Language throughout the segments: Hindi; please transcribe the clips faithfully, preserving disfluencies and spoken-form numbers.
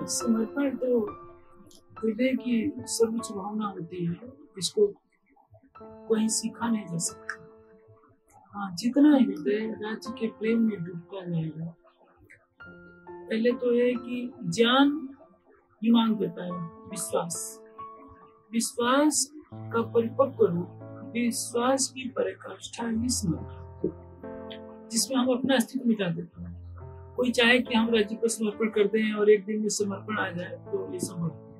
समर्पण तो हृदय की सर्वोच्च भावना होती है, इसको कहीं सीखा नहीं जा सकता। हाँ, जितना हृदय राज्य के प्रेम में डूबता रहेगा, पहले तो है कि ज्ञान ही मांग देता है, विश्वास विश्वास का परिपक्व रूप, विश्वास की पराकाष्ठा ही समर्पण, जिसमें हम अपना अस्तित्व मिटा देते हैं। कोई चाहे कि हम राज्य को समर्पण कर दें और एक दिन में समर्पण आ जाए तो ये संभव नहीं।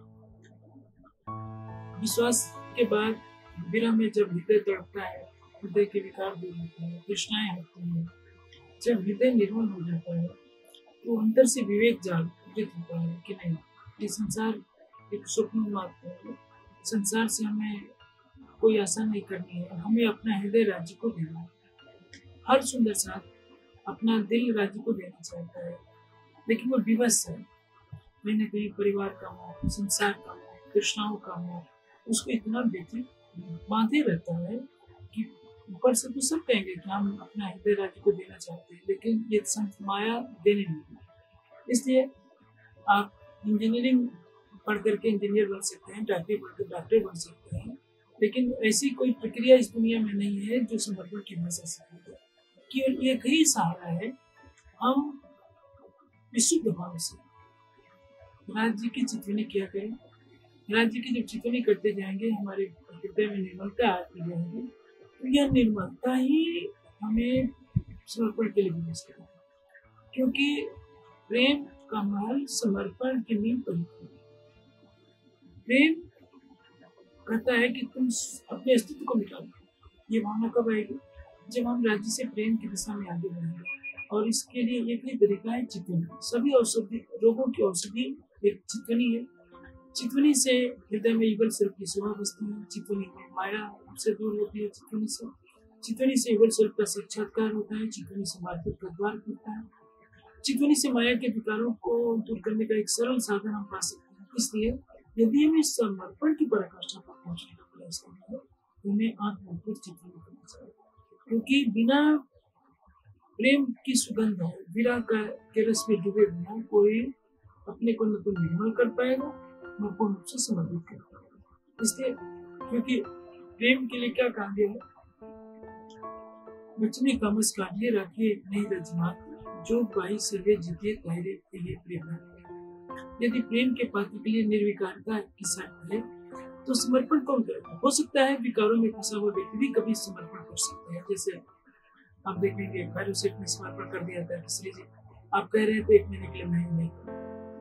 विश्वास के बाद विरह में जब हृदय तड़पता है, हृदय के विकार दूर होते हैं, तृष्णाएं होती हैं, जब हृदय निर्मल हो जाता है तो अंदर से विवेक जागृत होता है कि नहीं, ये संसार एक स्वप्न मात्र है, संसार से हमें कोई आशा नहीं करनी है, हमें अपना हृदय राज्य को देना है। हर सुंदर साथ अपना दिल राज्य को देना चाहता है, लेकिन वो विवश है, कहीं ना कहीं परिवार का मोह, संसार का मोह, तृष्णाओं का मोह उसको इतना बेचैन बांधे रहता है कि ऊपर से तो सब कहेंगे कि हम अपना हृदय राज्य को देना चाहते हैं, लेकिन ये संत माया देने नहीं। इसलिए आप इंजीनियरिंग पढ़ करके इंजीनियर बन सकते हैं, डॉक्टरी पढ़ कर डॉक्टर बन सकते हैं, लेकिन ऐसी कोई प्रक्रिया इस दुनिया में नहीं है जो समर्पण की भाषा सिखाती है। कि एक ही सहारा है, हम विशुद्ध भाव से राज्य की चितवनी किया करें। राज्य की जब चितवनी करते जाएंगे, हमारे हृदय में निर्मलता आती जाएगी, तो यह निर्मलता ही हमें समर्पण के लिए विवश करेगी, क्योंकि प्रेम का महल समर्पण की नींव पर है। प्रेम कहता है कि तुम अपने अस्तित्व को मिटा दो। ये भावना कब आएगी? जब हम राज्य से प्रेम की दिशा में आगे बढ़ेंगे। और इसके लिए एक ही तरीका है, चितवनी। सभी औषधि रोगों की औषधि एक चितवनी है। चितवनी से हृदय में युगल स्वरूप की शोभा बसती है, चितवनी में माया हमसे दूर होती है, चितवनी से चितवनी से युगल स्वरूप का साक्षात्कार होता है, चितवनी से मार्ग का द्वार खुलता है, चितवनी से माया के विकारों को दूर करने का एक सरल साधन हम पा सकते हैं। इसलिए यदि हमें समर्पण की पराकाष्ठा पर पहुंचने का प्रयास करना है, तो हमें आत्मपूर्ण चितवनी करना चाहिए, क्योंकि बिना प्रेम की सुगंध है, विरह का के रस में डूबे बिना कोई अपने को न तो निर्मल कर पाएगा न पूर्ण रूप से समर्पित कर पाएगा। इसलिए क्योंकि प्रेम के लिए क्या कहा गया है, बचने का मस काटिए रखिए नहीं रजमात, जो बाई सर्वे जीतिए तहरे ये प्रेम है। यदि प्रेम के पात्र के लिए निर्विकारता की शर्त है, तो समर्पण कौन करेगा? हो सकता है विकारों में फंसा हुआ व्यक्ति भी कभी समर्पण कर सकता है। जैसे आप देखेंगे भैरव सेठ ने समर्पण कर दिया था, इसलिए जी आप कह रहे हैं तो एक महीने के लिए मैं नहीं करूँ।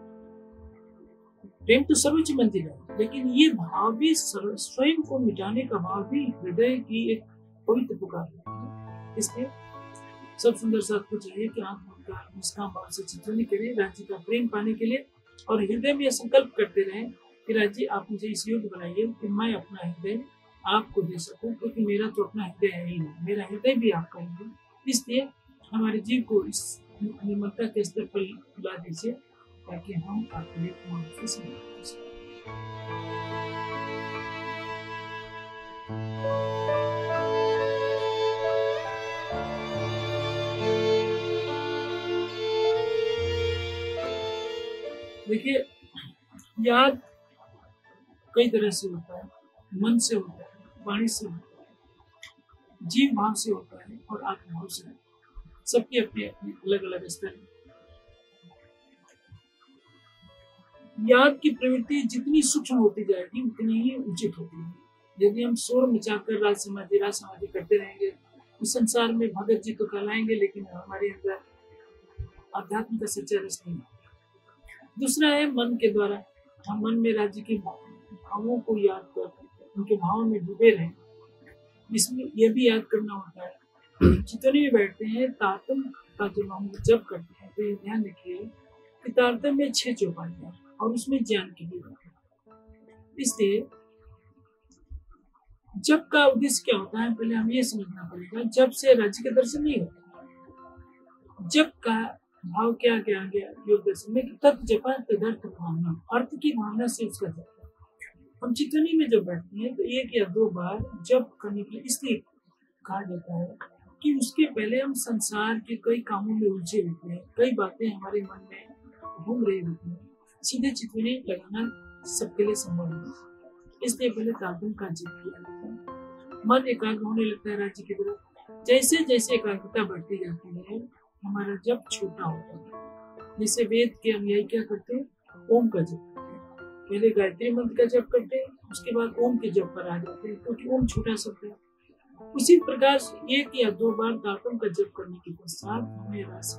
प्रेम तो सर्वोच्च मंजिल है, लेकिन ये भाव भी स्वयं को मिटाने का भाव भी हृदय की एक पवित्र पुकार है। इसलिए सब सुंदर साथ को चाहिए कि आप उनका निष्काम भाव से चितवनी करें राज्य का प्रेम पाने के लिए, और हृदय में यह संकल्प करते रहें कि राज्य आप मुझे इस योग्य बनाइए कि मैं अपना हृदय आपको दे सकूं, क्योंकि मेरा तो अपना हृदय है ही नहीं, मेरा हृदय भी आपका ही है। इसलिए हमारे जीव को इस निर्मलता के स्तर पर ला दीजिए, ताकि हम आपके लिए पूर्ण रूप से समर्पित हो सकें। देखिए, याद कई तरह से होता है, मन से होता है, वाणी से होता है, जीव भाव से होता है और आत्म भाव से। सबके अपने अपने अलग अलग स्तर हैं। याद की प्रवृत्ति जितनी सूक्ष्म होती जाएगी उतनी ही उचित होती है। यदि हम शोर मचाकर राज समाधि राज समाधि करते रहेंगे, तो संसार में भगत जी तो कहलाएंगे, लेकिन हमारे अंदर आध्यात्म का सच्चा रस नहीं। दूसरा है मन के द्वारा, हम मन में राज्य के भावों को याद कर उनके भावों में डूबे रहें। इसमें यह भी याद करना होता है, चितवनी में बैठते हैं, तारतम का जब हम जब करते हैं तो ये ध्यान रखिए कि तारतम में छह चौपाई है और उसमें ज्ञान की भी बात है। इसलिए जब का उद्देश्य क्या होता है, पहले हम ये समझना पड़ेगा। जब से राज्य के दर्शन नहीं होता। जब का भाव क्या क्या गया योग दर्शन में, तत् जपा तदर्थ भावना, अर्थ की भावना से उसका जप। हम चितवनी में जब बैठते हैं तो एक या दो बार जप करने के लिए इसलिए कहा जाता है कि उसके पहले हम संसार के कई कामों में उलझे होते हैं, कई बातें हमारे मन में घूम रही होती हैं, सीधे चितवनी लगाना सबके लिए संभव नहीं, इसलिए पहले तारतम का जप किया जाता है। मन एकाग्र होने लगता है राज्य की तरफ। जैसे जैसे एकाग्रता बढ़ती जाती है, हमारा जप छोटा होता है। जैसे वेद के अनुयायी क्या करते हैं, ओम का जप करते हैं। पहले गायत्री मंत्र का जप करते हैं, उसके बाद ओम के जप पर आ जाते हैं, क्योंकि ओम छोटा शब्द है। उसी प्रकार एक या दो बार तारतम का जप करने के पश्चात हमें रस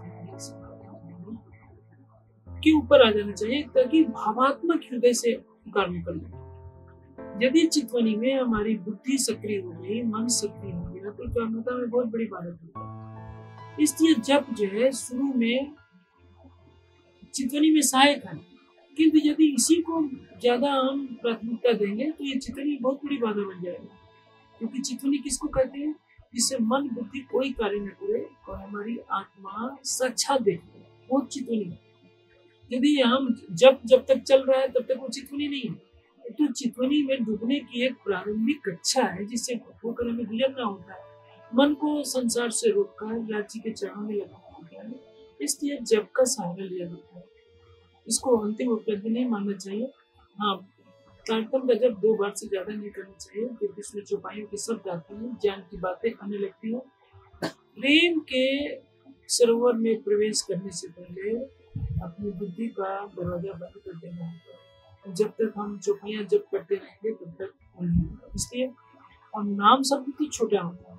के ऊपर आ जाना चाहिए, ताकि भावात्मक हृदय से पुकार निकल जाए। यदि चितवनी में हमारी बुद्धि सक्रिय हो गई, मन सक्रिय हो गया, तो एकाग्रता में बहुत बड़ी बाधक होती है। इसलिए जप जो है शुरू में चितवनी में सहायक है, किंतु यदि इसी को ज्यादा हम प्राथमिकता देंगे तो ये चितवनी बहुत बड़ी बाधा बन जाएगी। क्योंकि चितवनी किसको कहते हैं, जिससे मन बुद्धि कोई कार्य न करे और हमारी आत्मा साक्षात देखे, वो चितवनी है। यदि हम जब जब तक चल रहा है तब तक वो चितवनी नहीं है। तो चितवनी में डूबने की एक प्रारंभिक कक्षा है, जिससे होकर हमें गुजरना होता है। मन को संसार से रोककर राज्य के चरणों में लगाना होता है, इसलिए जब का सहारा लिया जाता है। इसको अंतिम उपलब्धि नहीं मानना चाहिए। हाँ, तारतम का जब दो बार से ज्यादा नहीं करना चाहिए, क्योंकि इसमें चौपाइयों के शब्द आते हैं, ज्ञान की बातें आने लगती है। प्रेम के सरोवर में प्रवेश करने से पहले अपनी बुद्धि का दरवाजा बंद कर देना होता है। जब तक हम चौपाइयां जब करते रहेंगे तब तक नहीं होगा। इसलिए और नाम शब्द तो छोटा होता है,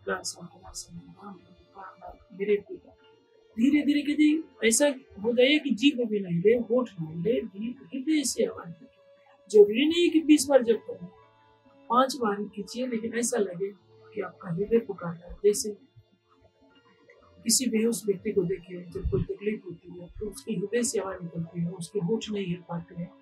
धीरे धीरे यदि ऐसा हो जाए कि जीभ भी नहीं ले, होठ नहीं ले, हृदय से आवाज। जरूरी नहीं है कि बीस बार जब करें, पांच बार कीजिए, लेकिन ऐसा लगे कि आपका हृदय पुकार रहा है। जैसे किसी बेहोश व्यक्ति को देखिए, जब कोई तकलीफ होती है तो उसके हृदय से आवाज निकलती है, उसके होठ नहीं हिल पाते हैं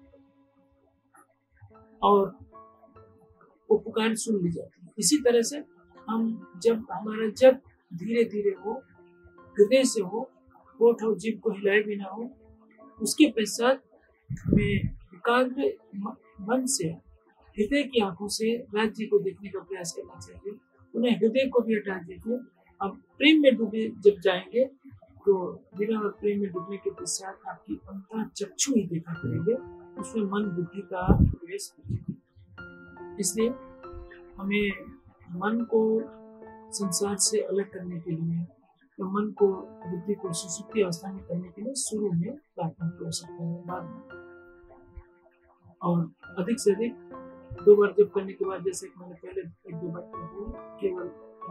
और वो पुकार सुन ली जाती है। इसी तरह से हम जब हमारा जब धीरे धीरे हो, हृदय से हो, होठ और जीभ को हिलाए भी ना हो, उसके पश्चात में एकाग्र मन से हृदय की आंखों से राज्य को देखने का प्रयास करना चाहिए। उन्हें हृदय को भी हटा दीजिए। अब प्रेम में डूबे जब जाएंगे तो बिना प्रेम में डूबने के पश्चात आपकी अंतर चक्षु ही देखा करेंगे, उसमें मन बुद्धि का प्रवेश। इसलिए हमें मन को संसार से अलग करने के लिए, तो मन को बुद्धि को सुसुप्ति अवस्था में करने के लिए शुरू में प्रार्थना की आवश्यकता है, बाद में और अधिक से अधिक दो बार जब करने के बाद, जैसे मैंने पहले एक दो बार किया, केवल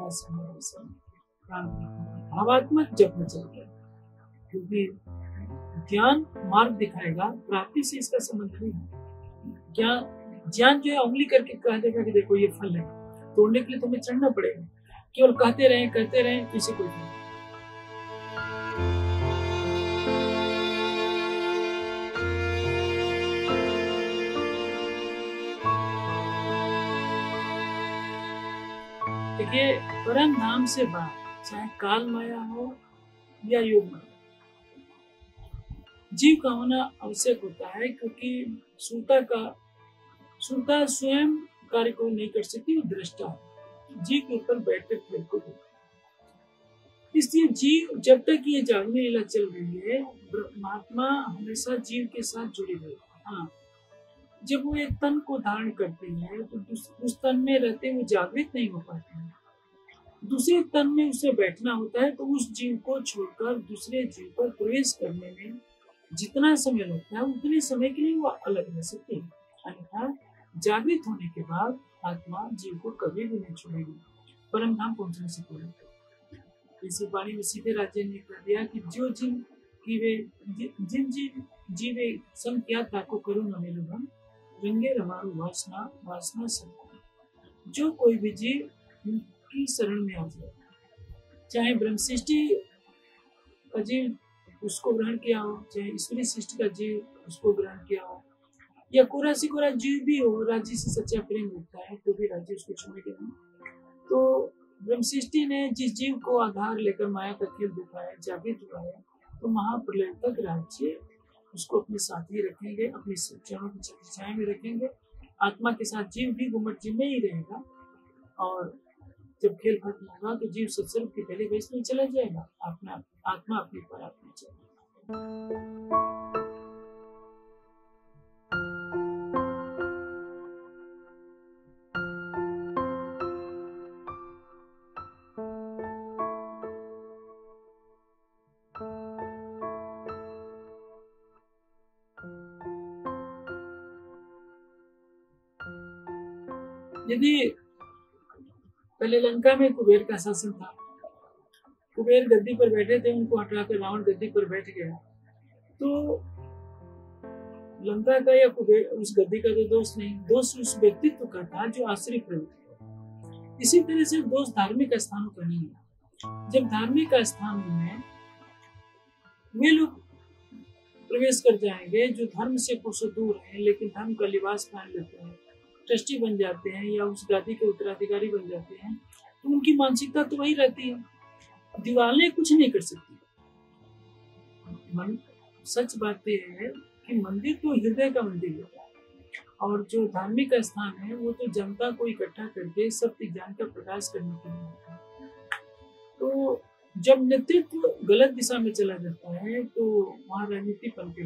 भावात्मक जप में चल गया, क्योंकि ज्ञान मार्ग दिखाएगा, प्राप्ति से इसका संबंध नहीं है। ज्ञान ज्ञान जो है उंगली करके कह देगा कि देखो ये फल है, तोड़ने के लिए तुम्हें चढ़ना पड़ेगा। केवल कहते रहे कहते रहे किसी कोई नहीं। देखिए, परम धाम से बात चाहे काल माया हो या योग माया, जीव का होना आवश्यक होता है, क्योंकि सुरता का सुरता स्वयं कार्य को नहीं कर सकती, वो दृष्टा है, जीव के ऊपर बैठकर खेल को देखता। इसलिए जीव जब तक ये जागने लीला चल रही है, परमात्मा हमेशा जीव के साथ जुड़े हुए। हाँ, जब वो एक तन को धारण करते हैं तो उस तन में रहते हुए जागृत नहीं हो पाते हैं, दूसरे तन में उसे बैठना होता है। तो उस जीव को छोड़कर दूसरे जीव पर प्रवेश करने में जितना समय लगता है, उतने समय के लिए वो अलग रह सकते हैं। अन्यथा जागृत होने के बाद आत्मा जीव को कभी भी नहीं छोड़ेगी, परम धाम पहुंचने से पहले। इसी वाणी में सीधे राज्य ने कह दिया कि जो जिन की वे जिन जिन जीवे संख्या को करुण अनिलुभम रंगे रमारू वासना वासना सब। जो कोई भी जीव की शरण में आ जाए, चाहे ब्रह्म सृष्टि का जीव उसको ग्रहण किया हो, चाहे ईश्वरी सृष्टि का जीव उसको ग्रहण किया हो, या कोरा सी कोरा जीव भी हो, राज्य से सच्चा प्रेम होता है तो भी राज्य उसको छोड़ेगा नहीं। तो ब्रह्म सृष्टि ने जिस जीव को आधार लेकर माया का खेल दिखाया, जागृत हुआ है, तो महाप्रलय तक राज्य उसको अपने साथ ही रखेंगे, अपनी चरणों की छाया में रखेंगे। आत्मा के साथ जीव भी गुमट जी में ही रहेगा, और जब खेल खत्म होगा तो जीव सत्स्वरूप की पहले वैसे में चला जाएगा, अपना आत्मा अपनी पर आत्मा चलेगा। यदि पहले लंका में कुबेर का शासन था, कुबेर गद्दी पर बैठे थे, उनको हटाकर रावण गद्दी पर बैठ गया, तो लंका का या कुबेर उस गद्दी का तो दोष नहीं, दोष उस व्यक्तित्व का था जो आश्रय प्रवृत्ति है। इसी तरह से दोष धार्मिक स्थानों का नहीं है। जब धार्मिक स्थान में वे लोग प्रवेश कर जाएंगे जो धर्म से कुछ दूर हैं, लेकिन धर्म का लिबास पहन लेते हैं, ट्रस्टी बन जाते हैं या उस गादी के उत्तराधिकारी बन जाते हैं, तो उनकी मानसिकता तो वही रहती है, दीवारें कुछ नहीं कर सकती। मन, सच बात यह है कि मंदिर तो हृदय का मंदिर है, और जो धार्मिक स्थान है वो तो जनता को इकट्ठा करके सत्य ज्ञान का प्रकाश करने के लिए होता है। तो जब नेतृत्व गलत दिशा में चला जाता है तो वहां राजनीति पनपे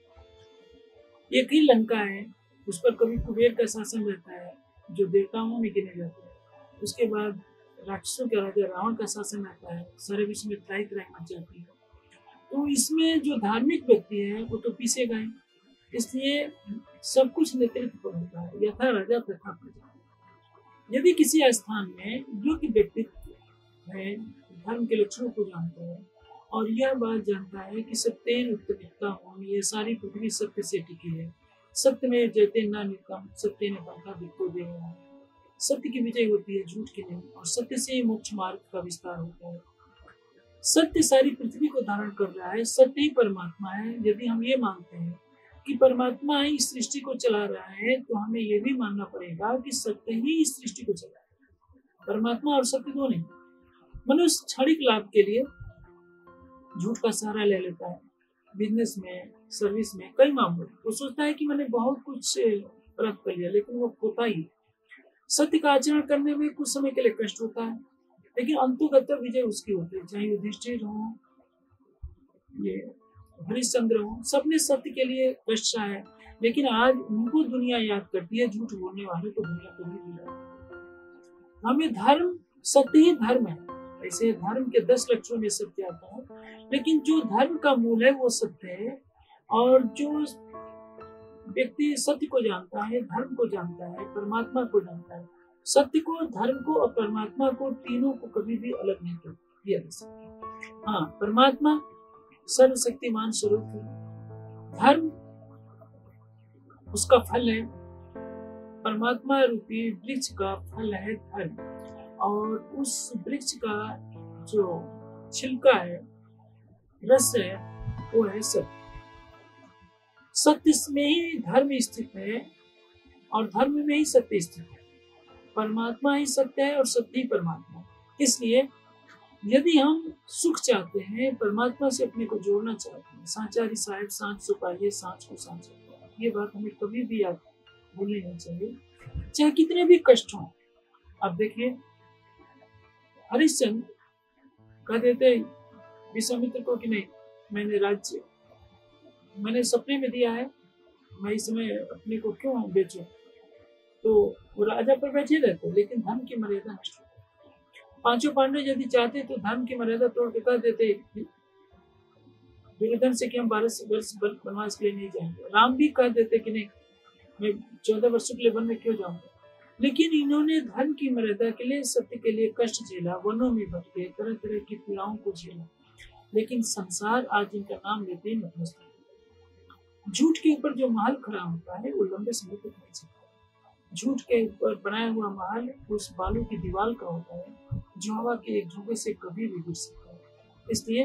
हुई। एक ही लंका है, उस पर कभी कुबेर का शासन रहता है जो देवताओं में गिने जाते हैं, उसके बाद राक्षसों का राजा रावण का शासन रहता है, सारे विश्व में त्राही त्राही मच जाती है। तो इसमें जो धार्मिक व्यक्ति है वो तो पीछे गए, इसलिए सब कुछ नेतृत्व पर होता है, यथा राजा तथा प्रजा। यदि किसी स्थान में योग्य व्यक्तित्व है, धर्म के लक्षणों को जानता है और यह बात जानता है कि सत्येन उत्तमिता होम, ये सारी पृथ्वी सत्य से टिकी है, सत्य में जयते न निकम, सत्य ने पंखा बिल्कुल दे रहा है, सत्य की विजय होती है झूठ की नहीं, और सत्य से ही मोक्ष मार्ग का विस्तार होता है। सत्य सारी पृथ्वी को धारण कर रहा है, सत्य ही परमात्मा है। यदि हम ये मानते हैं कि परमात्मा ही इस सृष्टि को चला रहा है, तो हमें ये भी मानना पड़ेगा कि सत्य ही इस सृष्टि को चला रहा है, परमात्मा और सत्य दो नहीं। मनुष्य क्षणिक लाभ के लिए झूठ का सहारा ले लेता है, बिजनेस में, सर्विस में, कई मामलों में। वो सोचता है कि मैंने बहुत कुछ प्राप्त कर लिया, लेकिन वो खोता ही। सत्य का आचरण करने में कुछ समय के लिए कष्ट होता है, लेकिन अंतोगत विजय उसकी होती है। चाहे युधिष्ठिर हो, ये हरिश्चंद्र हो, सबने सत्य के लिए कष्ट सहा, लेकिन आज उनको दुनिया याद करती है, झूठ बोलने वाले को दुनिया कभी नहीं याद। हमें धर्म, सत्य ही धर्म है। ऐसे धर्म के दस लक्षणों में सत्य आता है, लेकिन जो धर्म का मूल है वो सत्य है। और जो व्यक्ति सत्य को जानता है, धर्म को जानता है, परमात्मा को जानता है, सत्य को, धर्म को और परमात्मा को, तीनों को कभी भी अलग नहीं किया जा सकता। हाँ, परमात्मा सर्वशक्तिमान स्वरूप है, धर्म उसका फल है, परमात्मा रूपी वृक्ष का फल है धर्म, और उस वृक्ष का जो छिलका है, रस है, वो है सत्य। सत्य में ही धर्म स्थित है और धर्म में ही सत्य स्थित है। परमात्मा ही सत्य है और सत्य ही परमात्मा। इसलिए यदि हम सुख चाहते हैं, परमात्मा से अपने को जोड़ना चाहते हैं, सांचारी साहेब सांच सुपाइए, सांच को सांच, ये बात हमें कभी भी याद भूलनी नहीं चाहिए, चाहे कितने भी कष्ट हों। अब देखिए, हरिश्चंद्र कह देते विश्वामित्र को कि नहीं, मैंने राज्य मैंने सपने में दिया है, मैं इस समय अपने को क्यों बेचूं? तो वो राजा पर बैठे रहते, लेकिन धर्म की मर्यादा नष्ट होती। पांचों पांडव यदि चाहते तो धर्म की मर्यादा तोड़ के कह देते दुर्योधन से कि हम बारह वर्ष वनवास के लिए नहीं जाएंगे। राम भी कह देते कि नहीं, मैं चौदह वर्षों के लिए वन में क्यों जाऊंगा। लेकिन इन्होंने धर्म की मर्यादा के लिए, सत्य के लिए कष्ट झेला, वनों में भटके, तरह तरह की पीड़ाओं को झेला, लेकिन संसार आज इनका नाम लेते ही नतमस्तक है। झूठ के ऊपर जो महल खड़ा होता है वो लंबे समय तक नहीं चलता। झूठ के ऊपर बनाया हुआ महल उस बालू की दीवार का होता है जो हवा के एक झोंके से कभी भी गिर सकता है। इसलिए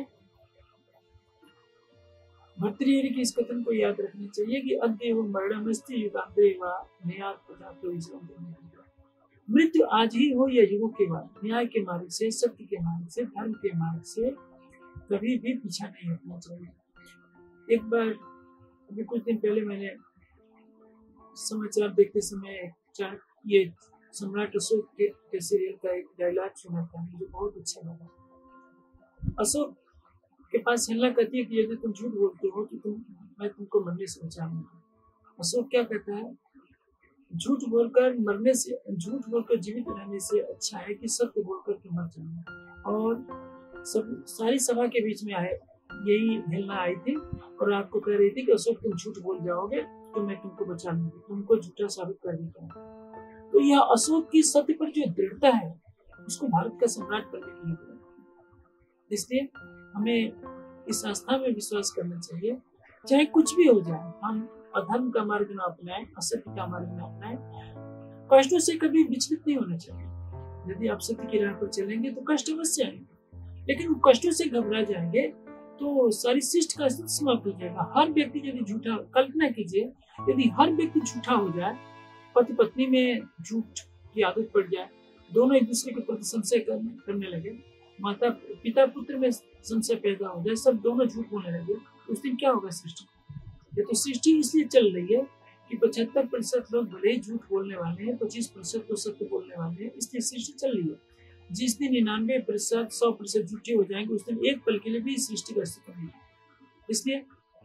भर्तृहरि की इस कथन को याद रखना चाहिए कि अद्यैव मरणमस्ति युगांतरे वा न्यायात् प्रजातो विश्रमते। मृत्यु आज ही हो या युगों के बाद, न्याय के मार्ग से, सत्य के मार्ग से, धर्म के मार्ग से कभी भी पीछा नहीं हटना चाहिए। एक बार अभी कुछ दिन पहले मैंने समाचार देखते समय ये सम्राट अशोक के, के सीरियल का एक डायलॉग सुना था, मुझे बहुत अच्छा लगा। अशोक के पास हेलना कहती है कि यदि तुम झूठ बोलते हो तो तुम मैं तुमको मरने से बचाऊंगा। अशोक क्या कहता है, झूठ बोलकर मरने से, झूठ बोलकर जीवित रहने से अच्छा है कि सत्य बोलकर तुम मर जाओ। और सब सारी सभा के बीच में आए यही हेलना आई थी और आपको कह रही थी कि अशोक तुम झूठ बोल जाओगे तो मैं तुमको बचा लूंगी, तुमको झूठा साबित कर देता हूँ। तो यह अशोक की सत्य पर जो दृढ़ता है उसको भारत का सम्राट करने के लिए, इसलिए हमें इस आस्था में विश्वास करना चाहिए, चाहे कुछ भी हो जाए, हम अधर्म का मार्ग न अपनाएं, असत्य का मार्ग न अपनाएं, कष्टों से कभी विचलित नहीं होना चाहिए। यदि आप सत्य की राह पर चलेंगे तो कष्ट अवश्य आएंगे, लेकिन कष्टों से घबरा जाएंगे तो सारी शिष्ट का अस्तित्व समाप्त हो जाएगा। हर व्यक्ति यदि झूठा, कल्पना कीजिए यदि हर व्यक्ति झूठा हो जाए, पति पत्नी में झूठ की आदत पड़ जाए, दोनों एक दूसरे के प्रति संशय करने लगे, माता पिता पुत्र में संशय पैदा हो जाए, सब दोनों झूठ बोलने लगे, उस दिन क्या होगा सृष्टि? ये तो सृष्टि इसलिए चल रही है कि पचहत्तर प्रतिशत लोग भले ही झूठ बोलने वाले हैं, पच्चीस प्रतिशत तो सत्य बोलने वाले हैं, इसलिए सृष्टि चल रही है। जिस दिन निन्यानवे प्रतिशत सौ प्रतिशत झूठे हो जाएंगे, उस दिन एक पल के लिए भी सृष्टि का अस्तित्व नहीं है। इसलिए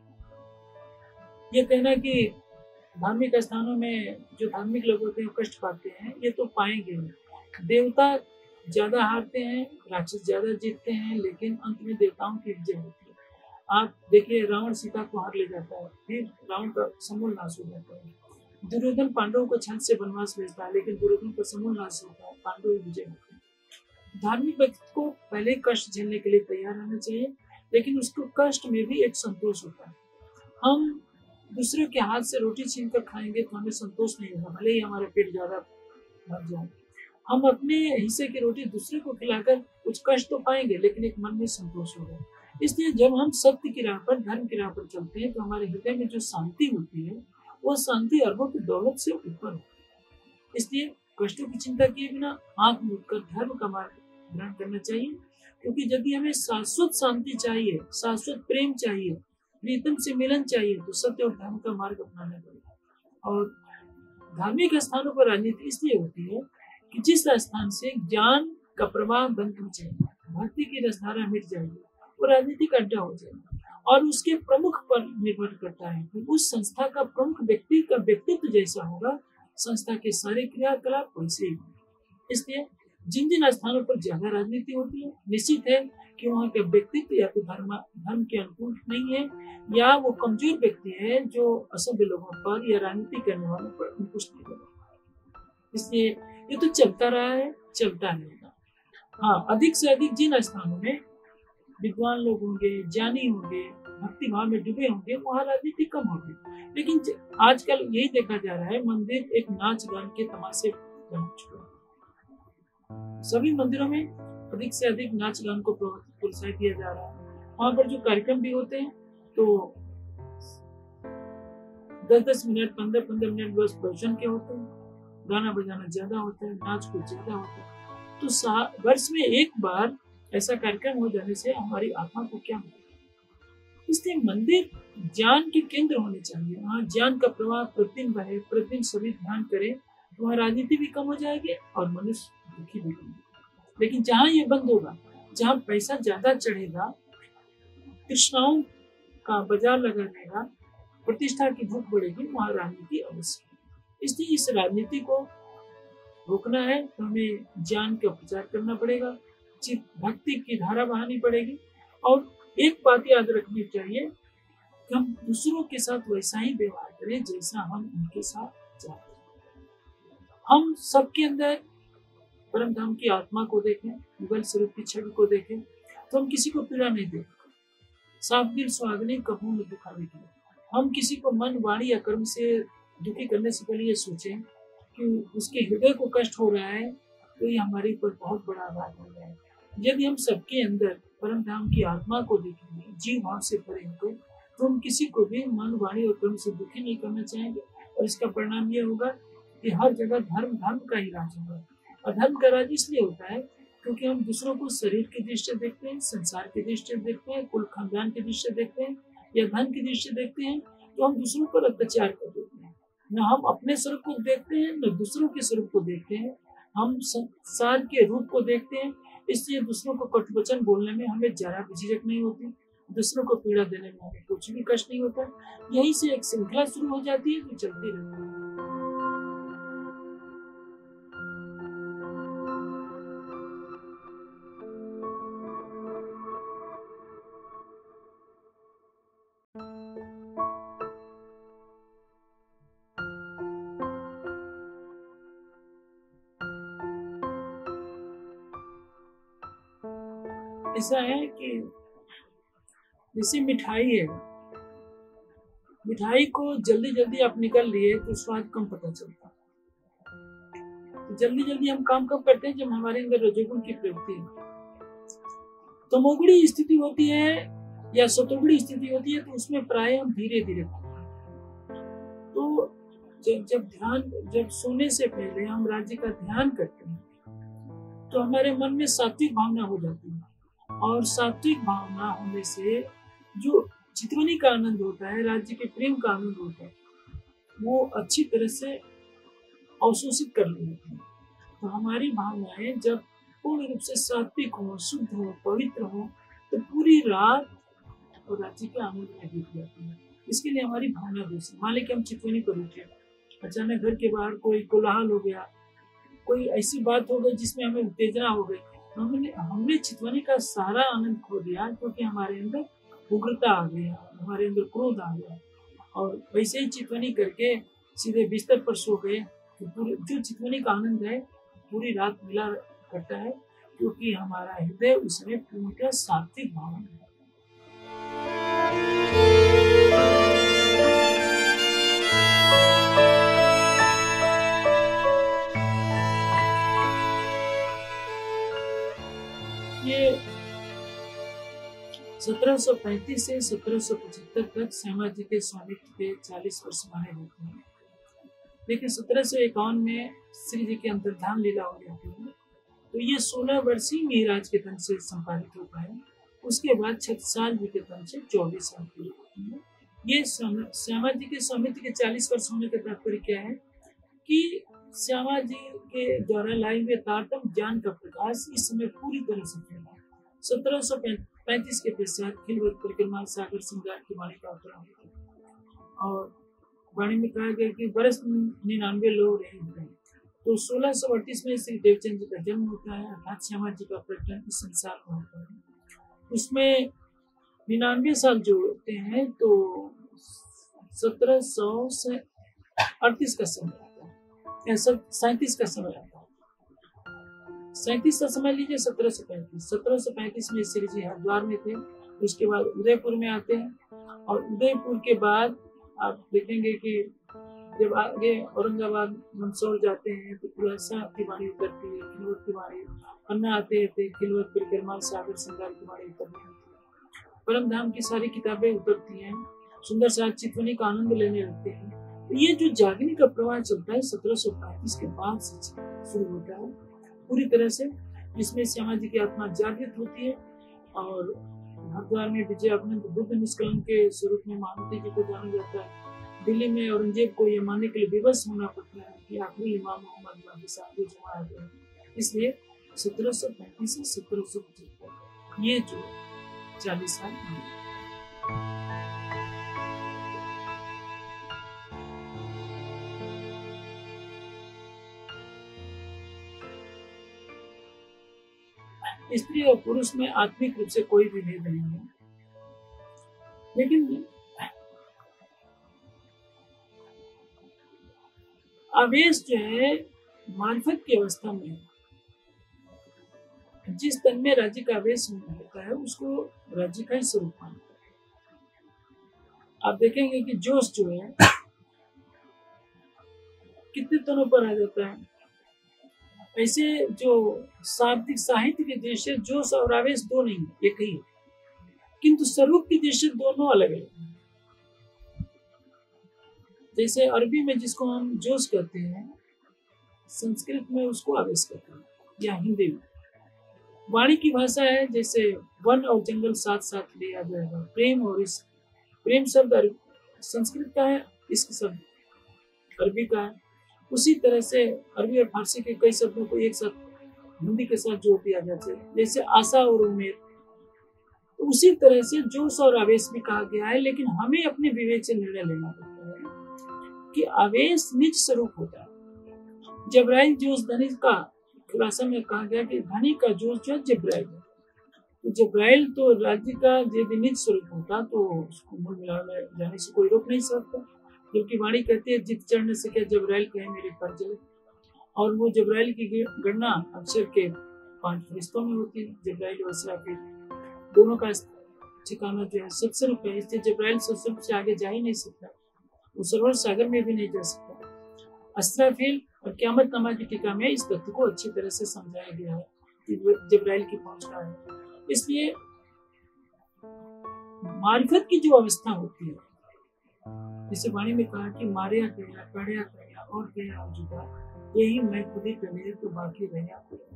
ये कहना कि धार्मिक स्थानों में जो धार्मिक लोग होते हैं कष्ट पाते हैं, ये तो पाएंगे। देवता ज्यादा हारते हैं, राक्षस ज्यादा जीतते हैं, लेकिन अंत में देवताओं की विजय होती है। आप देखिए, रावण सीता को हार ले जाता है, फिर रावण का समूल नाश हो जाता है। दुर्योधन पांडवों को छल से वनवास भेजता है, लेकिन दुर्योधन का समूल नाश होता है, पांडव विजय होते हैं। धार्मिक व्यक्ति को पहले कष्ट झेलने के लिए तैयार रहना चाहिए, लेकिन उसको कष्ट में भी एक संतोष होता है। हम दूसरे के हाथ से रोटी छीन कर खाएंगे तो हमें संतोष नहीं होगा, भले ही हमारा पेट ज्यादा भर जाए। हम अपने हिस्से की रोटी दूसरे को खिलाकर कुछ कष्ट तो पाएंगे, लेकिन एक मन में संतोष होगा। इसलिए जब हम सत्य की राह पर, धर्म की राह पर चलते हैं, तो हमारे हृदय में जो शांति होती है वो शांति अरबों की दौलत से ऊपर होती है। इसलिए कष्टों की चिंता किए बिना आंख मूंद कर धर्म का मार्ग ग्रहण करना चाहिए, क्योंकि यदि हमें शाश्वत शांति चाहिए, शाश्वत प्रेम चाहिए, प्रीतम से मिलन चाहिए, तो सत्य और धर्म का मार्ग अपनाना पड़ेगा। और धार्मिक स्थानों पर राजनीति इसलिए होती है कि जिस स्थान से ज्ञान का प्रवाह बंद हो जाएगा, भक्ति की रसधारा मिट जाएगी, वो राजनीतिक अड्डा हो जाएगा। और उसके प्रमुख पर निर्भर करता है कि उस संस्था का प्रमुख व्यक्ति का व्यक्तित्व जैसा होगा, संस्था के सारे क्रियाकलाप वैसे ही। इसलिए जिन जिन स्थानों पर ज्यादा राजनीति होती है, निश्चित है कि वहाँ का व्यक्तित्व या तो धर्म धर्म के अनुकूल नहीं है, या वो कमजोर व्यक्ति है जो असभ्य लोगों पर या राजनीति करने वालों पर अंकुश नहीं करेगा। इसलिए ये तो चलता रहा है, चलता रहेगा। हाँ, अधिक से अधिक जिन स्थानों में विद्वान लोग होंगे, ज्ञानी होंगे, भक्ति भाव में डूबे होंगे, वहाँ राजनीति कम होगी। लेकिन आजकल यही देखा जा रहा है, मंदिर एक नाच गान के तमाशे बन चुका है। सभी मंदिरों में अधिक से अधिक नाच गान को प्रोत्साहित किया जा रहा है। वहाँ पर जो कार्यक्रम भी होते हैं तो दस दस मिनट, पंद्रह पंद्रह मिनट बस प्रवचन के होते हैं, गाना बजाना ज्यादा होता है, नाच कुछ ज्यादा होता है। तो वर्ष में एक बार ऐसा कार्यक्रम हो जाने से हमारी आत्मा को क्या मिलेगा? इसलिए मंदिर ज्ञान के केंद्र होने चाहिए, वहाँ ज्ञान का प्रवाह प्रतिदिन बहे, प्रतिदिन सभी ध्यान करें, तो वहाँ राजनीति भी कम हो जाएगी और मनुष्य दुखी भी होंगे। लेकिन जहाँ ये बंद होगा, जहाँ पैसा ज्यादा चढ़ेगा, तृष्णाओं का बाजार लगा रहेगा, प्रतिष्ठा की भूख बढ़ेगी, वहाँ राजनीति अवश्य। इसलिए इस राजनीति को रोकना है तो हमें ज्ञान का प्रचार करना पड़ेगा, चित्त भक्ति की धारा बहानी पड़ेगी। और एक बात याद रखनी चाहिए कि हम दूसरों के साथ वैसा ही व्यवहार करें जैसा हम उनके साथ चाहते हैं। हम सबके अंदर परम धाम की आत्मा को देखें, युगल स्वरूप की छवि को देखें, तो हम किसी को पीड़ा नहीं देते। साफ दिल सुहागनी कपूर में दुखावे की। हम किसी को मन, वाणी या कर्म से दुखी करने से पहले ये सोचें कि उसके हृदय को कष्ट हो रहा है, तो ये हमारे ऊपर बहुत बड़ा आघात हो रहा है। यदि हम सबके अंदर परम धाम की आत्मा को देखेंगे, जीव भाव से भरे होंगे, तो हम किसी को भी मन, वाणी और कर्म से दुखी नहीं करना चाहेंगे। और इसका परिणाम ये होगा कि हर जगह धर्म धर्म का ही राज होगा। अधर्म का राज इसलिए होता है क्योंकि हम दूसरों को शरीर की दृष्टि देखते हैं, संसार की दृष्टि देखते हैं, कुल खानदान की दृष्टि देखते हैं या धन की दृष्टि देखते हैं, तो हम दूसरों पर अत्याचार कर देते हैं। न हम अपने स्वरूप को देखते हैं, न दूसरों के स्वरूप को देखते हैं, हम संसार के रूप को देखते हैं। इसलिए दूसरों को कटुवचन बोलने में हमें जरा भी झिझक नहीं होती, दूसरों को पीड़ा देने में हमें कुछ भी कष्ट नहीं होता। यहीं से एक श्रृंखला शुरू हो जाती है जो चलती रहती है। ऐसा है कि जैसे मिठाई है, मिठाई को जल्दी जल्दी आप निकल लिए तो स्वाद कम पता चलता। तो जल्दी जल्दी हम काम कब करते हैं जब हमारे अंदर रजोगुण की प्रवृत्ति है। तमोगुणी स्थिति होती है या सतोगुणी स्थिति होती है तो उसमें प्राय हम धीरे धीरे तो जब जब ध्यान जब सोने से पहले हम राज्य का ध्यान करते हैं तो हमारे मन में सात्विक भावना हो जाती है, और सात्विक भावना होने से जो चितवनी का आनंद होता है, राज्य के प्रेम का आनंद होता है, वो अच्छी तरह से अवशोषित कर लेते हैं। तो हमारी भावनाएं जब पूर्ण रूप से सात्विक हो, शुद्ध हो, पवित्र हो, तो पूरी रात और राज्य के आनंद में बीत जाती है। इसके लिए हमारी भावना दूसरी। मान लीजिए हम चितवनी पर उठे, अचानक घर के बाहर कोई कोलाहल हो गया, कोई ऐसी बात हो गई जिसमें हमें उत्तेजना हो गई, हमने हमने चितवनी का सारा आनंद खो दिया, क्योंकि हमारे अंदर उग्रता आ गया, हमारे अंदर क्रोध आ गया, और वैसे ही चितवनी करके सीधे बिस्तर पर सो गए। तो पूरे जो चितवनी का आनंद है पूरी रात मिला करता है, क्योंकि हमारा हृदय उसमें पूर्णतः सात्विक भावना है। ये सत्रह सौ पैंतीस से सत्रह सौ पचहत्तर तक श्यामा जी के स्वामित्व के चालीस वर्ष माने जाते हैं, लेकिन सत्रह सौ इक्यावन में श्री जी के अंतर्धान लीला हो जाती है। तो ये सोलह वर्षीय मिहिराज के तन से संपादित होता है। उसके बाद छत्रसाल जी के तन से चौबीस साल पूरी होती है। ये श्यामा जी के स्वामित्व के चालीस वर्ष होने का तात्पर्य क्या है कि श्यामा जी के द्वारा लाए हुए तारतम्य ज्ञान का प्रकाश इस समय पूरी तरह से फैला। सत्रह सौ पैंतीस के पश्चात खिलवत परिक्रमा सागर श्रृंगार की वाणी का अवतरण होता है, और वाणी में कहा गया कि बरस निन्यानवे लोग रहे। तो सोलह सौ अड़तीस में श्री देवचंद जी का जन्म होता है, अर्थात श्यामा जी का प्रकटन इस संसार में होता है। उसमें निन्यानवे साल जो होते हैं तो सत्रह सौ से अड़तीस का समय आता है, सैंतीस का समय आता है। सैंतीस का समय लीजिए, सत्रह सौ पैंतीस सत्रह सौ पैंतीस में श्री जी हरिद्वार में थे। उसके बाद उदयपुर में आते हैं, और उदयपुर के बाद आप देखेंगे कि जब आगे औरंगाबाद मंदसौर जाते हैं तो पुलहसा की वाणी उतरती है, खिलवत की वाणी, अन्ना आते थे खिलवत परिक्रमा सागर श्रृंगार की वाणी उतरती है, परम धाम की सारी किताबें उतरती हैं, सुंदर साथ चितवनी का आनंद लेने लगते हैं। तो ये जो जागने का प्रवाह चलता है सत्रह सौ पैंतीस के बाद से शुरू होता है पूरी तरह से, जिसमें श्यामा जी की आत्मा जागृत होती है, और हरिद्वार में विजय अपने बुद्ध निष्कलन के स्वरूप में महामती जी को जाना जाता है। दिल्ली में औरंगजेब को यह मानने के लिए विवश होना पड़ता है कि आखिरी इमाम मोहम्मद साधु जमाया गया, इसलिए सत्रह सौ पैंतीस से सत्रह सौ पचहत्तर ये जो चालीस साल स्त्री और पुरुष में आत्मिक रूप से कोई भी भेद नहीं है, लेकिन आवेश जो है मार्फत की अवस्था में, जिस तन में राज्य का आवेश होता है उसको राज्य का ही स्वरूप मानता है। आप देखेंगे कि जोश जो है कितने तनों पर आ जाता है। ऐसे जो शाब्दिक साहित्य के दृश्य जोश और आवेश दो नहीं है, एक ही है, किंतु स्वरूप के दृश्य दोनों अलग अलग हैं। जैसे अरबी में जिसको हम जोश कहते हैं, संस्कृत में उसको आवेश कहते हैं, या हिंदी में वाणी की भाषा है। जैसे वन और जंगल साथ साथ लिया जाएगा, प्रेम और इश्क। प्रेम शब्द संस्कृत का है, इश्क शब्द अरबी का है। उसी तरह से अरबी और फारसी के कई शब्दों को एक साथ हिंदी के साथ जोड़ दिया जाता है, जैसे आशा और उम्मीद। तो उसी तरह से जोश और आवेश भी कहा गया है, लेकिन हमें अपने विवेक से निर्णय लेना पड़ता है कि आवेश निज स्वरूप होता है। जबराइल जोश धनी का खुलासा में कहा गया कि धनी का जोश जो है जबराइल है। तो जबराइल तो राज्य का यदि निज स्वरूप होता तो उसको मूल मिलाने जाने से कोई रोक नहीं सकता, जबकि वाणी कहती है जित चढ़ने से क्या जबराइल कहे मेरे पर जले। और वो जबराइल की गणना अक्षर के पांच फरिश्तों में होती है, जबराइल व इसराफील, दोनों का ठिकाना जो है सत्सर्ग पे, इसलिए जब्राइल सत्सर्ग से आगे जा ही नहीं सकता, वो सरोवर सागर में भी नहीं जा सकता। अस्राफील और क़यामत नामा की टीका में इस तथ्य को अच्छी तरह से समझाया गया है कि जब्राइल की पहुंच रहा है। इसलिए मारिफत की जो अवस्था होती है, जैसे वाणी में कहा कि मारिया गया, पढ़िया गया और गया जुदा, यही मैं खुद ही करे तो बाकी रहा।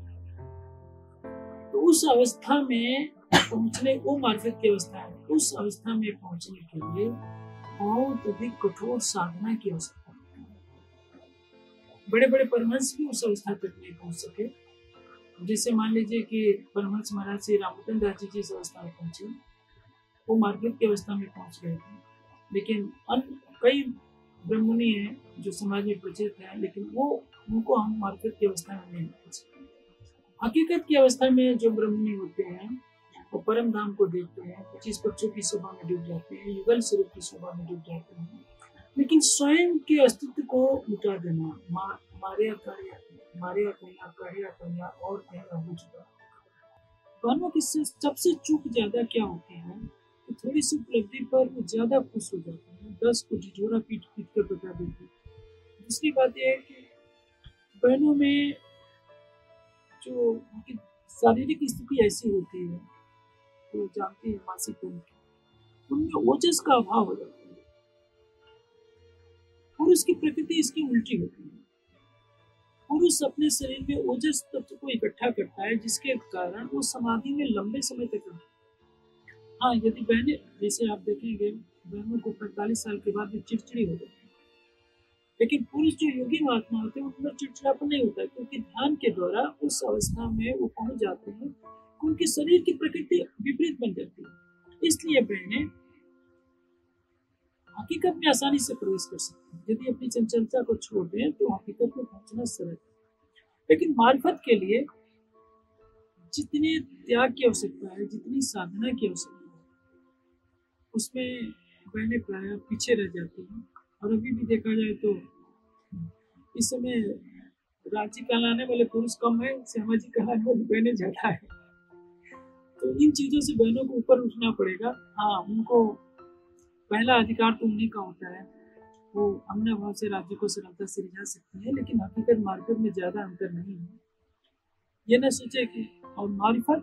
तो उस अवस्था में पहुंचने, वो मारिफत की अवस्था है, उस अवस्था में पहुंचने के लिए बहुत अधिक कठोर साधना की आवश्यकता है। बड़े बड़े परमहंस भी उस अवस्था तक नहीं पहुंच सके। जैसे मान लीजिए कि परमहंस महाराज श्री रामवतन दास जी जिस अवस्था में पहुंचे, वो मार्केट की अवस्था में पहुंच गए थे, लेकिन अन्य कई ब्रह्ममुनि हैं जो समाज में प्रचलित हैं, लेकिन वो उनको हम मार्केट की अवस्था में नहीं पहुंच सकते। हकीकत की अवस्था में जो ब्रह्ममुनि होते हैं वो परम धाम को देखते हैं, पच्चीस पक्षों की शोभा में डूब जाते हैं, युगल स्वरूप की शोभा में डूब जाते हैं, लेकिन स्वयं के अस्तित्व को मिटा देना, मा, मारिया कार्य मारिया कन्या कार्या कन्या और कहना हो चुका। दोनों की सबसे चूक ज्यादा क्या होती है कि थोड़ी सी उपलब्धि पर वो ज्यादा खुश हो जाते हैं, दस को ढिढोरा पीट पीट कर बता देते हैं। दूसरी बात यह है कि बहनों में जो उनकी शारीरिक स्थिति ऐसी होती है, तो जानती है मासिक धर्म की, उनमें ओजस का अभाव हो जाता है। पुरुष की प्रकृति इसकी उल्टी होती है। पुरुष अपने शरीर में ओजस तत्व को इकट्ठा करता है, जिसके कारण वो समाधि में लंबे समय तक रहता है। हाँ, यदि बहनें, जैसे आप देखेंगे बहनों को पैंतालीस साल के बाद भी चिड़चिड़ी हो जाती है, लेकिन पुरुष जो योगी महात्मा होते हैं उनमें चिड़चिड़ापन नहीं होता है, क्योंकि ध्यान के द्वारा उस अवस्था में वो पहुंच जाते हैं, उनके शरीर की प्रकृति विपरीत बन जाती है। इसलिए बहनें हकीकत में आसानी से प्रवेश कर सकती हैं। यदि अपनी चंचलता को छोड़ दें तो हकीकत में पहुंचना सरल है, लेकिन मार्फत के लिए जितने त्याग की आवश्यकता है, जितनी साधना की आवश्यकता है, उसमें बहनें प्राय पीछे रह जाती हैं। और अभी भी देखा जाए तो इस समय राज्य कहलाने वाले पुरुष कम है, सामाजिक कहलाने वाली बहनें ज्यादा है। तो इन चीजों से बहनों को ऊपर उठना पड़ेगा। हाँ, उनको पहला अधिकार तो उन्हीं का होता है, वो अन्य भाव से राज्य को सरलता से रिझा सकती है, लेकिन हकीकत मार्फत में ज्यादा अंतर नहीं है। ये न सोचे कि और मार्फत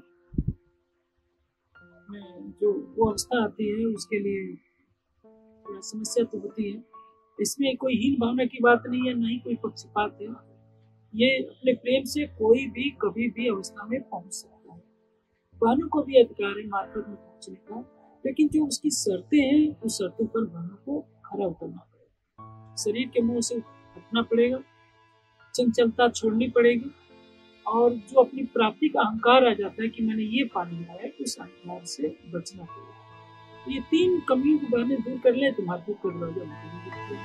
में जो वो अवस्था आती है उसके लिए थोड़ा समस्या तो होती है। इसमें कोई हीन भावना की बात नहीं है, नहीं कोई पक्षपात है। ये अपने प्रेम से कोई भी कभी भी अवस्था में पहुंच सकता है। बहनों को भी अधिकार है मार्फत में पहुंचने का, लेकिन जो उसकी शर्तें हैं उस शर्तों पर बहनों को खरा उतरना पड़ेगा। शरीर के मुंह से हटना पड़ेगा, चंचलता छोड़नी पड़ेगी, और जो अपनी प्राप्ति का अहंकार आ जाता है कि मैंने ये पा लिया है, उस अहंकार से बचना पड़ेगा। ये तीन कमियों को बहनें दूर कर ले तो मार्फत का दरवाजा निकलेगा।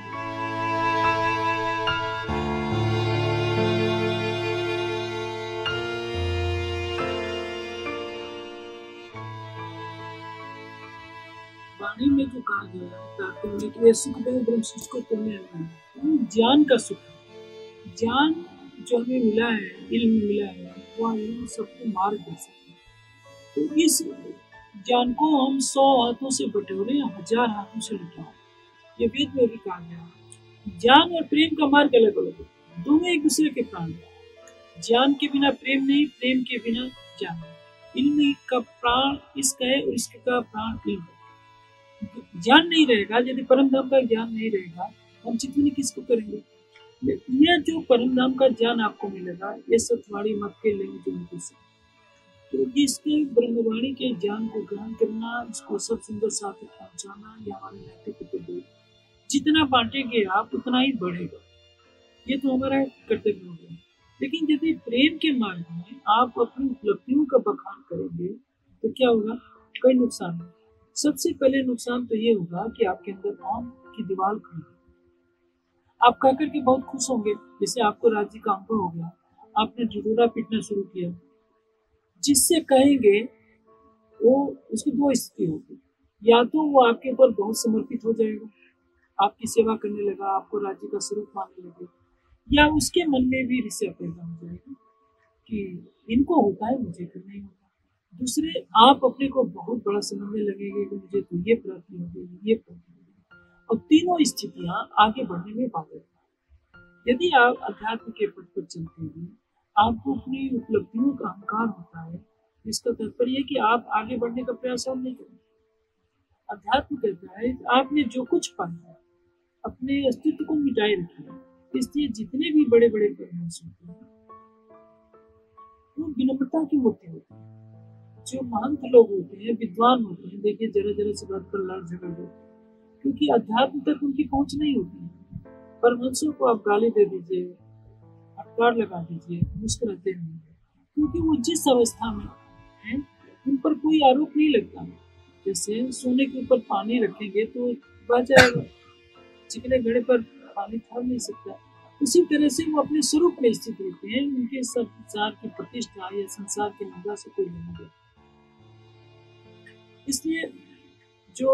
वाणी में जो कहा गया है तात्पर्य कि सुख देव ब्रह्म सुख को तोड़ने वाला ज्ञान का सुख है। ज्ञान जो हमें मिला है, इल्म मिला है, वह इल्म सबको मार दे सकता है। तो इस ज्ञान को हम सौ हाथों से बटोरे, हजार हाथों से लुटाएं। ये वेद में भी कहा गया है। ज्ञान और प्रेम का मार्ग अलग अलग है, दोनों एक दूसरे के प्राण है। ज्ञान के बिना प्रेम नहीं, प्रेम के बिना ज्ञान। इल्म का प्राण इसका है और इसका प्राण इल्म है। ज्ञान नहीं रहेगा, यदि परम धाम का ज्ञान नहीं रहेगा, हम चिंतन किसको करेंगे? यह जो परम धाम का ज्ञान आपको मिलेगा, ये सतवाणी मत के लेंगे जो से, तो इसके ब्रह्मवाणी के ज्ञान को ग्रहण करना, इसको सब सुंदर साथ पहुंचाना, ये हमारे नैतिक कर्तव्य है। जितना बांटेंगे आप उतना ही बढ़ेगा, ये तो हमारा कर्तव्य हो गया। लेकिन यदि प्रेम के मार्ग में आप अपनी उपलब्धियों का बखान करेंगे तो क्या होगा? कई नुकसान है। सबसे पहले नुकसान तो ये होगा कि आपके अंदर काम की दीवार खड़ी, आप कहकर के बहुत खुश होंगे, जैसे आपको राज्य का अनुभव हो गया, आपने ढिढोरा पीटना शुरू किया। जिससे कहेंगे वो उसकी दो स्थिति होगी, या तो वो आपके ऊपर बहुत समर्पित हो जाएगा, आपकी सेवा करने लगा, आपको राज्य का स्वरूप मानने लगे, या उसके मन में भी ईर्ष्या पैदा हो जाएगी कि इनको होता है मुझे क्यों नहीं होता। दूसरे, आप अपने को बहुत बड़ा समझने लगेंगे कि मुझे तो ये प्राप्ति हो गई, ये प्राप्ति हो गई। और तीनों स्थितियां आगे बढ़ने में बाधक हैं। यदि आप अध्यात्म के पथ पर चलते हैं, आपको अपनी उपलब्धियों का अहंकार होता है, इसका तात्पर्य है कि आप आगे बढ़ने का प्रयास और नहीं करेंगे। अध्यात्म कहता है आपने जो कुछ पाया अपने अस्तित्व को मिटाए रखिए। इसलिए जितने भी बड़े बड़े परमांश होते हैं वो विनम्रता की मूर्ति होती है। जो महंत लोग होते हैं, विद्वान होते हैं, देखिए जरा जरा सी बात पर लड़ झगड़ होते हैं, क्योंकि अध्यात्म तक उनकी पहुंच नहीं होती है। परमहंसों को आप गाली दे दीजिए, फटकार लगा दीजिए, मुस्कुराते रहेंगे, क्योंकि वो जिस अवस्था में है उन पर कोई आरोप नहीं लगता। जैसे सोने के ऊपर पानी रखेंगे तो बह जाएगा, चिकने घड़े पर पानी ठहर नहीं सकता। उसी तरह से वो अपने स्वरूप में स्थित रहते हैं, उनके संसार की प्रतिष्ठा या संसार की निंदा से कोई लेना देना। इसलिए जो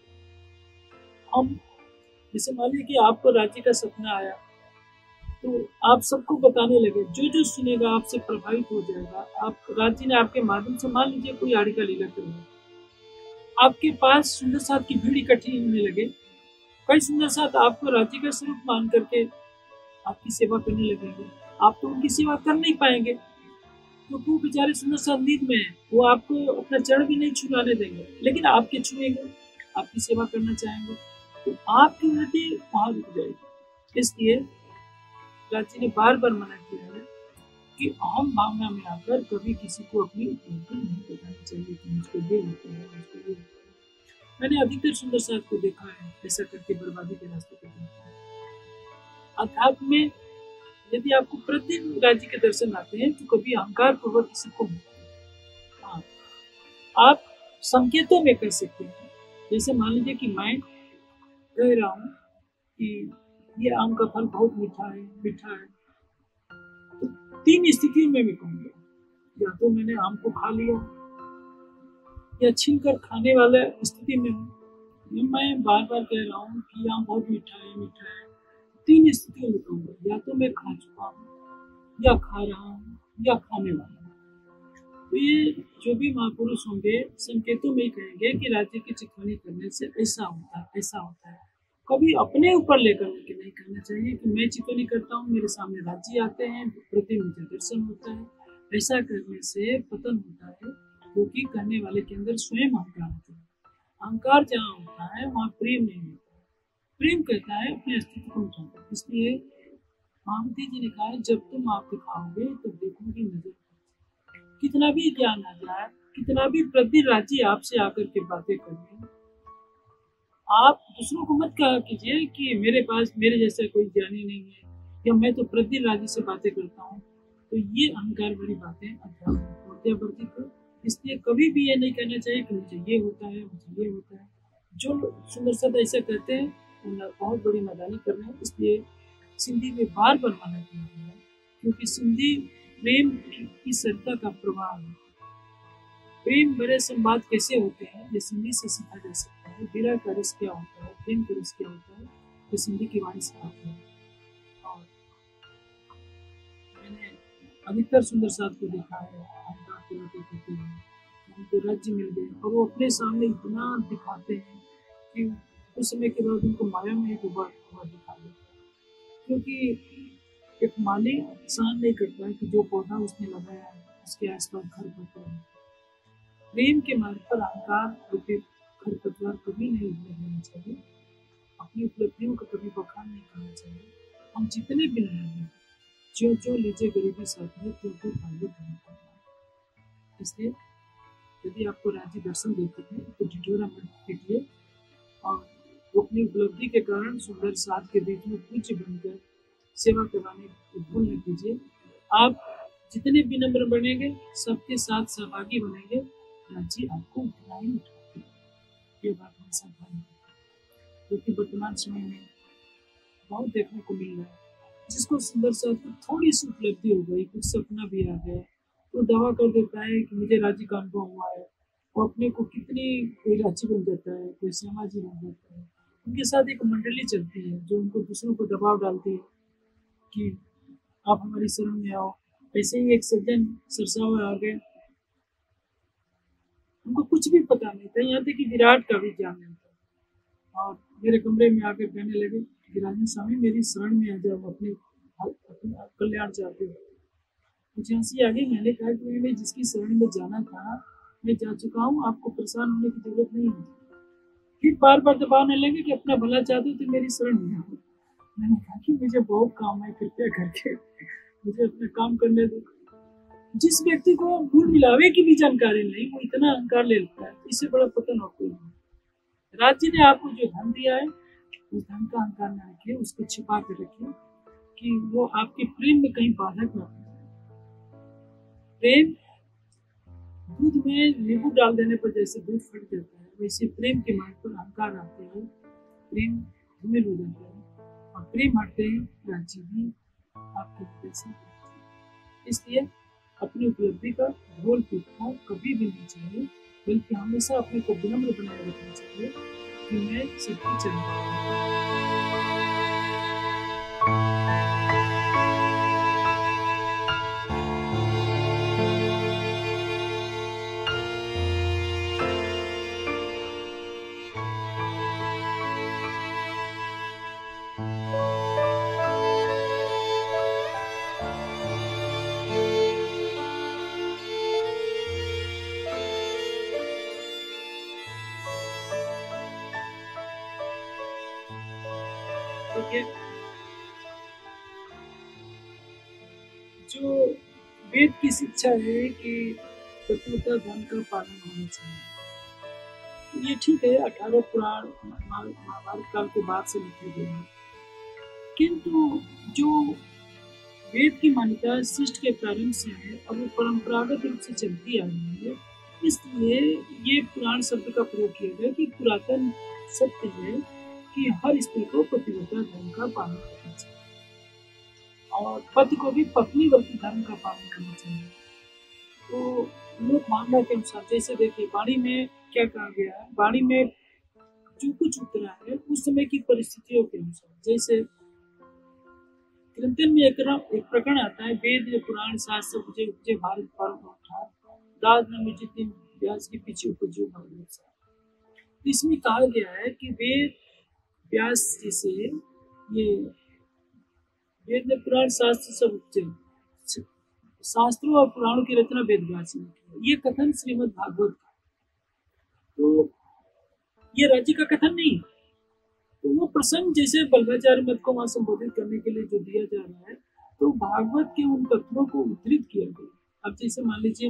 हम, जैसे मान लीजिए कि आपको राज्य का सपना आया, तो आप सबको बताने लगे, जो जो सुनेगा आपसे प्रभावित हो जाएगा। आप राज्य ने आपके माध्यम से, मान लीजिए कोई आड़ी का लीला कर रहा है, आपके पास सुंदर साथ की भीड़ इकट्ठी होने लगे। कई सुंदर साथ आपको राज्य का स्वरूप मान करके आपकी सेवा करने लगेंगे। आप तो उनकी सेवा कर नहीं पाएंगे, क्योंकि वो बेचारे सुंदर साथ नींद में है, वो आपको अपना चरण भी नहीं छुड़ाने देंगे, लेकिन आपके छुएंगे, आपकी सेवा करना चाहेंगे, तो आपकी उन्नति वहां रुक जाएगी। इसलिए राज्य ने बार बार मना किया है कि अहम भावना में आकर कभी किसी को अपनी उपलब्धि नहीं बतानी चाहिए कि मुझको ये होता है, मुझको ये होता है। मैंने अधिकतर सुंदर साथ को देखा है ऐसा करके बर्बादी के रास्ते पर देखा है। अध्यात्म में यदि आपको प्रतिदिन राज्य के दर्शन आते हैं तो कभी अहंकार पूर्वक किसी को, हाँ, आप संकेतों में कर सकते हैं। जैसे मान लीजिए कि मैं कह रहा हूँ कि ये आम का फल बहुत मीठा है, मीठा है, तो तीन स्थितियों में मैं कहूँगा, या तो मैंने आम को खा लिया, या छीन कर खाने वाला स्थिति में हूँ। मैं बार बार कह रहा हूँ कि आम बहुत मीठा है, मीठा है। तीन स्थितियों में कहूँगा, या तो मैं खा चुका हूँ, या खा रहा हूँ, या खाने वाला हूँ। तो ये जो भी महापुरुष होंगे संकेतों में ही कहेंगे कि राज्य की चिकनी करने से ऐसा होता है, ऐसा होता है। कभी अपने ऊपर लेकर के नहीं कहना चाहिए कि मैं चिकनी करता हूँ, मेरे सामने राज्य आते हैं, प्रति मुझे दर्शन होता है। ऐसा करने से पतन होता है, क्योंकि करने वाले के अंदर स्वयं अहंकार होता है। अहंकार जहाँ होता है वहाँ प्रेम नहीं होता। प्रेम कहता है अपने अस्तित्व को मिटाना। इसलिए महामती जी ने कहा है, जब तुम आप दिखाओगे तब देखोगे नजर। कितना भी ज्ञान आ जाए, कितना भी प्रति राज्य आपसे आकर के बातें करें, आप दूसरों को मत कहा कीजिए कि मेरे पास मेरे जैसा कोई ज्ञानी नहीं है, या मैं तो प्रति राज्य से बातें करता हूँ। तो ये अहंकार भरी बातें अध्यात्म को। इसलिए कभी भी ये नहीं कहना चाहिए कि मुझे ये होता है, मुझे ये होता है। जो सुंदर साथ ऐसा कहते हैं वो बहुत बड़ी नादानी कर रहे हैं। इसलिए सिंधी में बार बार मना किया गया है, क्योंकि सिंधी प्रेम की सरता का प्रवाह है। प्रेम भरे संवाद कैसे होते हैं ये सिंधी से सीखा जा सकता है। विरह का रस क्या होता है, प्रेम का रस क्या होता है, ये सिंधी की वाणी सिखाते हैं। और मैंने अधिकतर सुंदर साथ को देखा है, उनको राज्य मिल गए और वो अपने सामने इतना दिखाते हैं कि कुछ समय के बाद उनको माया में एक उबार हुआ दिखा देता है। क्योंकि एक माली सहन नहीं करता है कि जो पौधा उसने लगाया है उसके आसपास घर पड़ता है। प्रेम के मार्ग पर अहंकार रूपी खरपतवार कभी नहीं लगना चाहिए। अपनी उपलब्धियों का कभी बखान नहीं करना चाहिए। हम जितने भी नहीं, जो जो लीजिए गरीबी साथ है तो तो फायदे करना। इसलिए यदि आपको राज्य दर्शन देते हैं तो ढिढोरा मत पीटिए और अपनी उपलब्धि के कारण सुंदर साथ के बीच में पूज्य बनकर सेवा करवाने को भूल न कीजिए। आप जितने विनम्र बनेंगे, सबके साथ सहभागी बनेंगे, राज्य आपको उतना ही उठाएगा। ये बात हम सावधान है, क्योंकि वर्तमान समय में बहुत देखने को मिल रहा है। जिसको सुंदर साथ की थोड़ी सी उपलब्धि हो गई, कुछ सपना भी आ गया, तो दावा कर देता है कि मुझे राज्य का अनुभव हुआ है। वो अपने को कितनी, कोई राज्य बन जाता है, कोई समाजी बन जाता है। उनके साथ एक मंडली चलती है जो उनको दूसरों को दबाव डालती है कि आप हमारी शरण में आओ। ऐसे ही एक सज्जन सरसावा आ गए, उनको कुछ भी पता नहीं था, यहाँ तक कि विराट का भी ज्ञान नहीं था। और मेरे कमरे में आकर कहने लगे कि राजन स्वामी मेरी शरण में आ जाओ, अपने अपने कल्याण चाहते हो। मुझे हंसी आ गई। मैंने कहा कि मैं जिसकी शरण में जाना था मैं जा चुका हूँ, आपको परेशान होने की जरूरत नहीं है। फिर बार बार दबाने लगे कि अपना भला चाहते हो तो मेरी शरण में आओ। मैंने कहा कि मुझे बहुत काम है, कृपया करके मुझे अपना काम करने दो। जिस व्यक्ति को भूल मिलावे की भी जानकारी नहीं, वो इतना अहंकार ले लेता है, इससे बड़ा पतन और कोई नहीं। राज्य ने आपको जो धन दिया है उस धन का अहंकार न रखिए, उसको छिपा कर रखिए कि वो आपके प्रेम में कहीं बाधक न हो। प्रेम दूध में नींबू डाल देने पर जैसे दूध फट जाता है, वैसे प्रेम के मार्ग पर अहंकार आते हुए प्रेम धूमिल हो जाता है, और प्रेम हटते ही राज्य भी आपके हृदय से। इसलिए अपनी उपलब्धि का ढोल पीटना कभी भी नहीं चाहिए, बल्कि हमेशा अपने को विनम्र बनाए रखना चाहिए कि मैं सबकी चलूं। जो वेद की शिक्षा है कि पतिव्रता धर्म का पालन होना चाहिए, ये ठीक है, अठारह पुराण महाभारत काल के बाद से लिखे गए हैं, किंतु जो वेद की मान्यता सृष्टि के प्रारंभ से है, अब वो परंपरागत रूप से चलती आ रही है। इसलिए ये पुराण शब्द का प्रयोग किया गया कि पुरातन सत्य है कि हर स्त्री को पतिव्रता धर्म का पालन करना चाहिए और पति को भी पत्नी व्रत धर्म का पालन करना चाहिए। तो लोक मान्यता के अनुसार, जैसे देखिए वाणी में क्या कहा गया है, वाणी में जो कुछ उतरा है उस समय की परिस्थितियों के अनुसार, जैसे कीर्तन में एक, एक प्रकरण आता है, वेद पुराण शास्त्र उपजे उपजे भारत पर्व उठा दाद न जितनी व्यास के पीछे उपजो भागवत सा। इसमें कहा गया है कि वेद व्यास जी से ये वेद में पुराण शास्त्र सब उपजे, शास्त्रों और पुराणों की रचना वेद व्यास ने की। ये कथन श्रीमद् भागवत का, तो ये राज्य का कथन नहीं। तो वो प्रसंग जैसे बल्लाचार्य मत को वहां संबोधित करने के लिए जो दिया जा रहा है, तो भागवत के उन कथनों को उद्धृत किया गया। अब जैसे मान लीजिए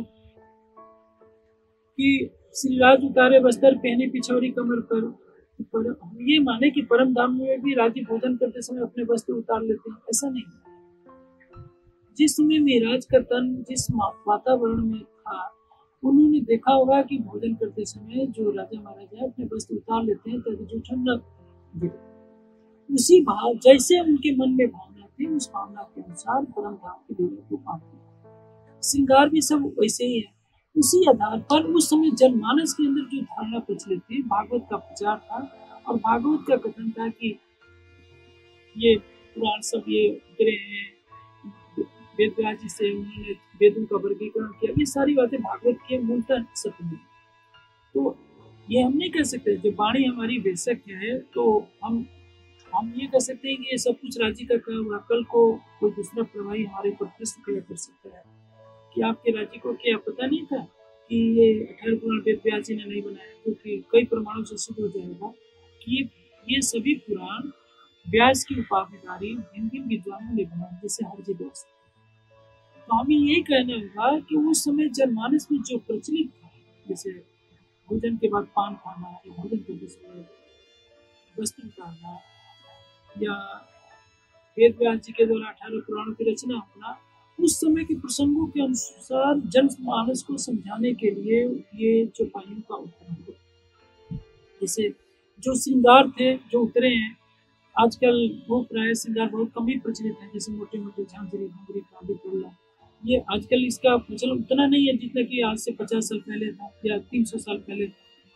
कि श्रीराज उतारे बस्तर पहने पिछौरी कमर पर, पर हम ये माने कि परम धाम में भी राज्य भोजन करते समय अपने वस्त्र उतार लेते हैं, ऐसा नहीं। जिस समय मेराज का तन जिस वातावरण में था, उन्होंने देखा होगा कि भोजन करते समय जो राजा महाराजा अपने वस्त्र उतार लेते हैं ताकि जो ठंडक गिरे। उसी भाव जैसे उनके मन में भावना थी, उस भावना के अनुसार परम धाम की देवी को पाते। श्रृंगार भी सब वैसे ही है। उसी आधार पर उस समय जनमानस के अंदर जो धारणा प्रचलित थी, भागवत का प्रचार था और भागवत का कथन था कि ये पुराण सब ये उतरे हैं, वेद व्यास जी से उन्होंने वेदों का वर्गीकरण किया, ये सारी बातें भागवत के मूलतः सत्य है। तो ये हम नहीं कह सकते, जो वाणी हमारी वेशक है तो हम हम ये कह सकते हैं कि ये सब कुछ राज्य का कहा हुआ। कल को कोई दूसरा प्रभावी हमारे पर प्रश्न खड़ा कर सकता है कि आपके राज्य को क्या पता नहीं था कि ये अठारह पुराण वेद व्यास जी ने नहीं बनाया, क्योंकि तो कई प्रमाणों से सिद्ध हो जाएगा कि ये ये सभी पुराण व्यास की उपाधिकारी हिंदी विद्वानों ने बनाया, जैसे हर जी व्यास। तो हमें यही कहना होगा कि उस समय जनमानस में जो प्रचलित था, जैसे भोजन के बाद पान खाना या भोजन करते समय वस्त्र उतारना या वेद व्यास जी के द्वारा अठारह पुराणों की रचना होना, उस समय के प्रसंगों के अनुसार जनमानस को समझाने के लिए ये चौपाइयों का उत्तर हुआ। जैसे जो श्रृंगार थे जो उतरे हैं, आजकल वो प्राय श्रृंगार बहुत कम ही प्रचलित है, जैसे मोटे मोटे झांझरी घुंघरी कांदी पल्ला, ये आजकल इसका प्रचलन उतना नहीं है जितना कि आज से पचास साल पहले था या तीन सौ साल पहले।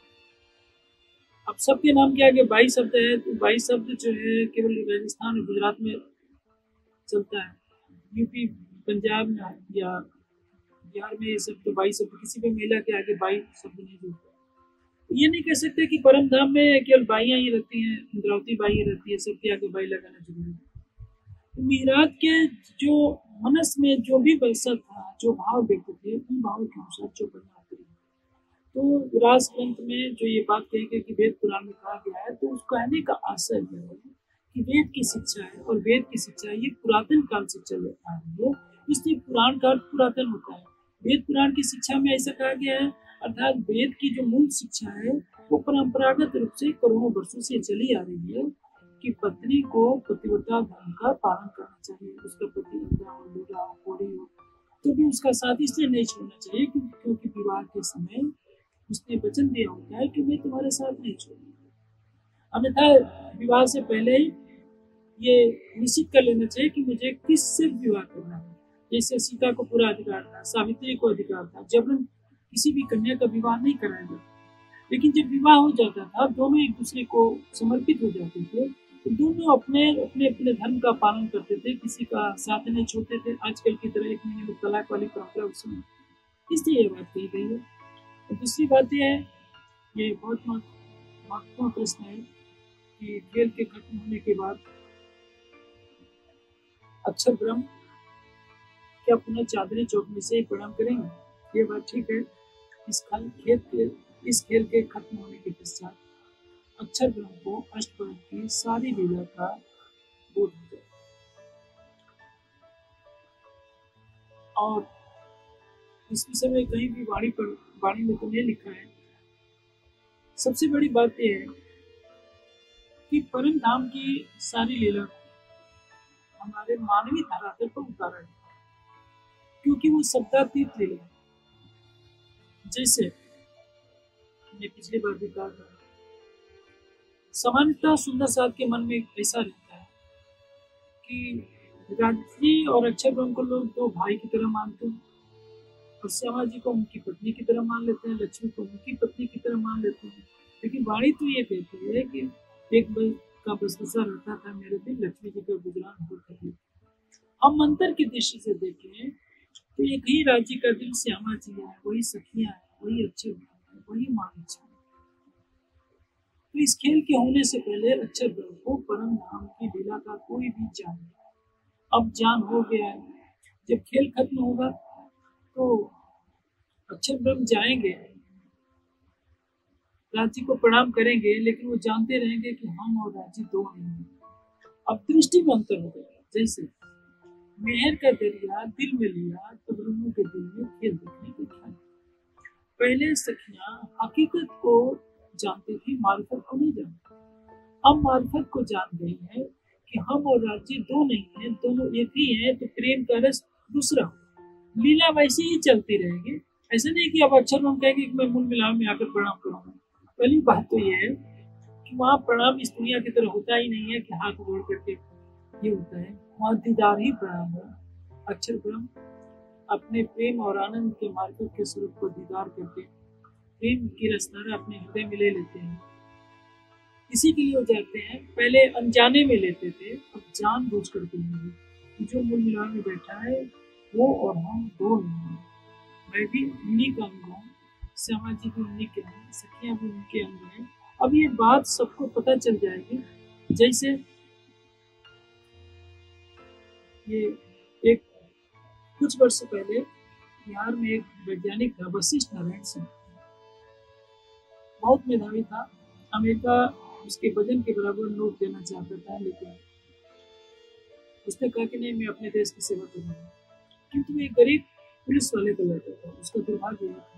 अब सबके नाम के आगे बाई शब्द है, तो बाई शब्द जो है केवल राजस्थान और गुजरात में चलता है, यूपी पंजाब में या बिहार में ये सब तो बाई शब्द, किसी भी महिला के आगे बाई शब्द नहीं जुड़ता। ये नहीं कह सकते कि परम धाम में केवल बाइयां ही रहती हैं, इंद्रावती बाई ही रहती है, सबके आगे बाई लगाना जरूरी है। मेराज के जो मनस में जो भी बसा था, जो भाव व्यक्त थे, उन भावों के अनुसार जो परिणाम करें। तो रास ग्रंथ में जो ये बात कही गई कि वेद पुराण में कहा गया है, तो उस कहने का आशय यह है कि वेद की शिक्षा है, और वेद की शिक्षा ये पुरातन काल से चल आ रही है, इसलिए पुराण का अर्थ पुरातन होता है। वेद पुराण की शिक्षा में ऐसा कहा गया है, अर्थात वेद की जो मूल शिक्षा है वो परंपरागत रूप से करोड़ों वर्षों से चली आ रही है कि पत्नी को पतिव्रता धर्म का पालन करना चाहिए, उसका पति अंधा हो, लूला हो, कोढ़ी हो, तो भी उसका साथ इसलिए नहीं छोड़ना चाहिए क्योंकि विवाह के समय उसने वचन दिया होता है कि मैं तुम्हारे साथ नहीं छोड़ूंगा। अन्यथा विवाह से पहले ही ये निश्चित कर लेना चाहिए कि मुझे किससे विवाह करना है। जैसे सीता को पूरा अधिकार था, सावित्री को अधिकार था, जबरन किसी भी कन्या का विवाह नहीं कराया जाता। लेकिन जब विवाह हो जाता था, दोनों एक दूसरे को समर्पित हो जाते थे, तो दोनों अपने अपने अपने धर्म का पालन करते थे, किसी का साथ नहीं छोड़ते थे। आजकल की तरह एक महीने में तलाक वाली परंपरा उसमें, इसलिए ये बात कही गई है। और दूसरी बात यह है, ये बहुत महत्वपूर्ण प्रश्न है कि खेल के खत्म होने के बाद अक्षर ब्रह्म क्या पुनः चांदनी चौक में से ही प्रणाम करेंगे? ये बात ठीक है। इस खेल के इस खेल के खत्म होने के पश्चात अक्षर ब्रह्म को अष्टपद की सारी लीला का बोध हो जाए। और इस विषय में कहीं भी वाणी पर वाणी में तो नहीं लिखा है। सबसे बड़ी बात यह है कि परम धाम की सारी लीला हमारे मानवीय धरातल पर उतारा है, क्योंकि वो शब्दातीत लीला है। जैसे मैंने पिछली बार भी कहा था, सामान्यतः सुंदर साध के मन में ऐसा रहता है कि राजी और अक्षर ब्रह्म को लोग दो भाई की तरह मानते हैं, और श्यामा जी को उनकी पत्नी की तरह मान लेते हैं, लक्ष्मी को उनकी पत्नी की तरह मान लेते हैं। लेकिन वाणी तो ये कहती है कि एक बस का बसबसा रहता था मेरे दिल, लक्ष्मी जी का गुजरान हो कभी। हम अंतर की दृष्टि से देखें तो एक ही राज्य का दिल श्यामा जी है, वही सखियां है, वही अक्षर है, वही मानस है। तो इस खेल के होने से पहले अक्षर ब्रह्म को परम धाम की लीला का कोई भी ज्ञान नहीं। अब ज्ञान हो गया है। जब खेल खत्म होगा तो अक्षर ब्रह्म जाएंगे, राज्य को प्रणाम करेंगे, लेकिन वो जानते रहेंगे कि हम और राज्य दो नहीं है। अब दृष्टि में अंतर हो गया। जैसे मेहर का दरिया दिल में लिया, तब रूहों के दिल में खेल देखने को ख्याल। पहले सखियां हकीकत को जानती थी, मार्फत को नहीं जानती। अब मार्फत को जान गई है कि हम और राज्य दो नहीं है, दोनों एक ही है, तो प्रेम का रस दूसरा। लीला वैसे ही चलती रहेगी। ऐसा नहीं कि अब अक्षर ब्रह्म कहेंगे कि मैं मूल मिलाप में आकर प्रणाम करूंगा। पहली बात तो यह है कि वहाँ प्रणाम इस दुनिया की तरह होता ही नहीं है कि हाथ जोड़ करके ये होता है, वहाँ दीदार ही प्रणाम है। अक्षर ब्रह्म अपने प्रेम और आनंद के मार्ग के स्वरूप को दीदार करके प्रेम की रसधारा अपने हृदय में ले लेते हैं। इसी के लिए हो जाते हैं, पहले अनजाने में लेते थे, अब जान बूझ करके लेंगे। जो मूल मिलाप में बैठा है वो और हम दो नहीं हैं। मैं भी उन्हीं का अंग हूँ, श्यामा जी भी उन्हीं के हैं, सखियां भी उनके अंग हैं। अब ये बात सबको पता चल जाएगी। जैसे ये एक कुछ वर्ष पहले बिहार में एक वैज्ञानिक था, वशिष्ठ नारायण सिंह, बहुत मेधावी था। अमेरिका उसके वजन के बराबर नोट देना चाहता था, लेकिन उसने कहा कि नहीं, मैं अपने देश की सेवा करूंगा। किंतु वो एक गरीब पुलिस वाले का लड़का था, उसका दुर्भाग्य था।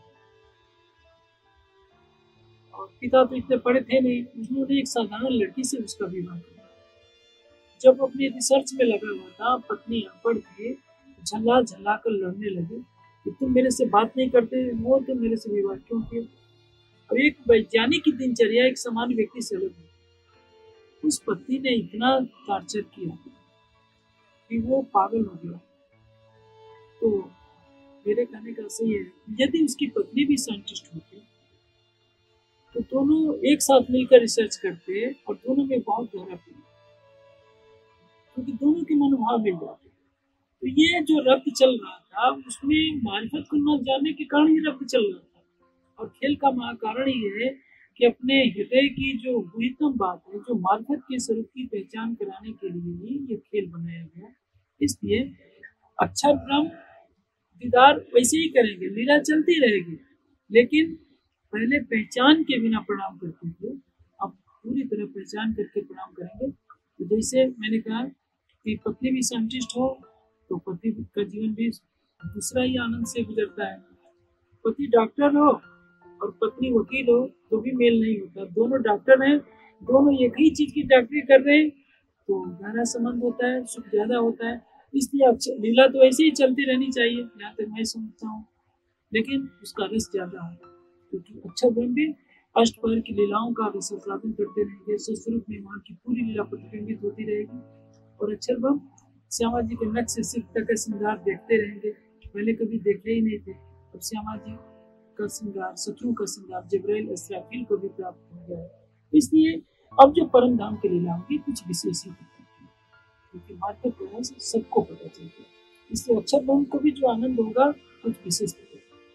और पिता तो इतने पढ़े थे नहीं, उन्होंने एक साधारण लड़की से उसका विवाह किया। जब अपनी रिसर्च में लगा हुआ था, पत्नी अनपढ़ थी, झल्ला झल्ला कर लड़ने लगे कि तुम मेरे से बात नहीं करते, वो तुम मेरे से विवाह क्यों किया। और एक वैज्ञानिक की दिनचर्या एक सामान्य व्यक्ति से अलग है। उस पत्नी ने इतना टार्चर किया कि वो पागल हो गया। तो मेरे कहने का सही है, यदि उसकी पत्नी भी साइंटिस्ट होती तो दोनों एक साथ मिलकर रिसर्च करते और दोनों में बहुत गहरा प्रेम, क्योंकि दोनों के मनोभाव मिल जाते। तो ये जो रक्त चल रहा था उसमें मारिफत को न जानने के कारण ही रक्त चल रहा था। और खेल का महाकारण ये है कि अपने हृदय की जो गुहितम बात है, जो मारिफत के स्वरूप की पहचान कराने के लिए ही ये खेल बनाया गया। इसलिए अक्षर ब्रह्म दीदार वैसे ही करेंगे, लीला चलती रहेगी, लेकिन पहले पहचान के बिना प्रणाम करते थे, अब पूरी तरह पहचान करके प्रणाम करेंगे। तो जैसे मैंने कहा कि पत्नी भी साइंटिस्ट हो तो पति का जीवन भी दूसरा ही आनंद से गुजरता है। पति डॉक्टर हो और पत्नी वकील हो तो भी मेल नहीं होता। दोनों डॉक्टर हैं, दोनों एक ही चीज की डॉक्टरी कर रहे हैं तो गहरा संबंध होता है, सुख ज्यादा होता है। इसलिए लीला तो ऐसे ही चलती रहनी चाहिए, यहाँ तक मैं समझता हूँ, लेकिन उसका रस ज्यादा है, क्योंकि अच्छा ब्रह्म भी अष्टपहर की लीलाओं का रसास्वादन करते रहेंगे। सस्वरूप में वहाँ की पूरी लीला प्रतिबिंबित होती रहेगी और अक्षर ब्रह्म श्यामा जी के नख से सिर तक का श्रृंगार देखते रहेंगे। पहले कभी देखे ही नहीं थे, अब श्यामा जी का श्रृंगार, सखियों का श्रृंगार जिब्राइल इसराफील को भी प्राप्त हो गया है। इसलिए अब जो परम धाम की लीला होगी कुछ विशेष ही होती है, क्योंकि मार्केट करने से सबको पता चलता है। इसलिए अक्षर ब्रह्म को भी जो आनंद होगा कुछ विशेष होगा।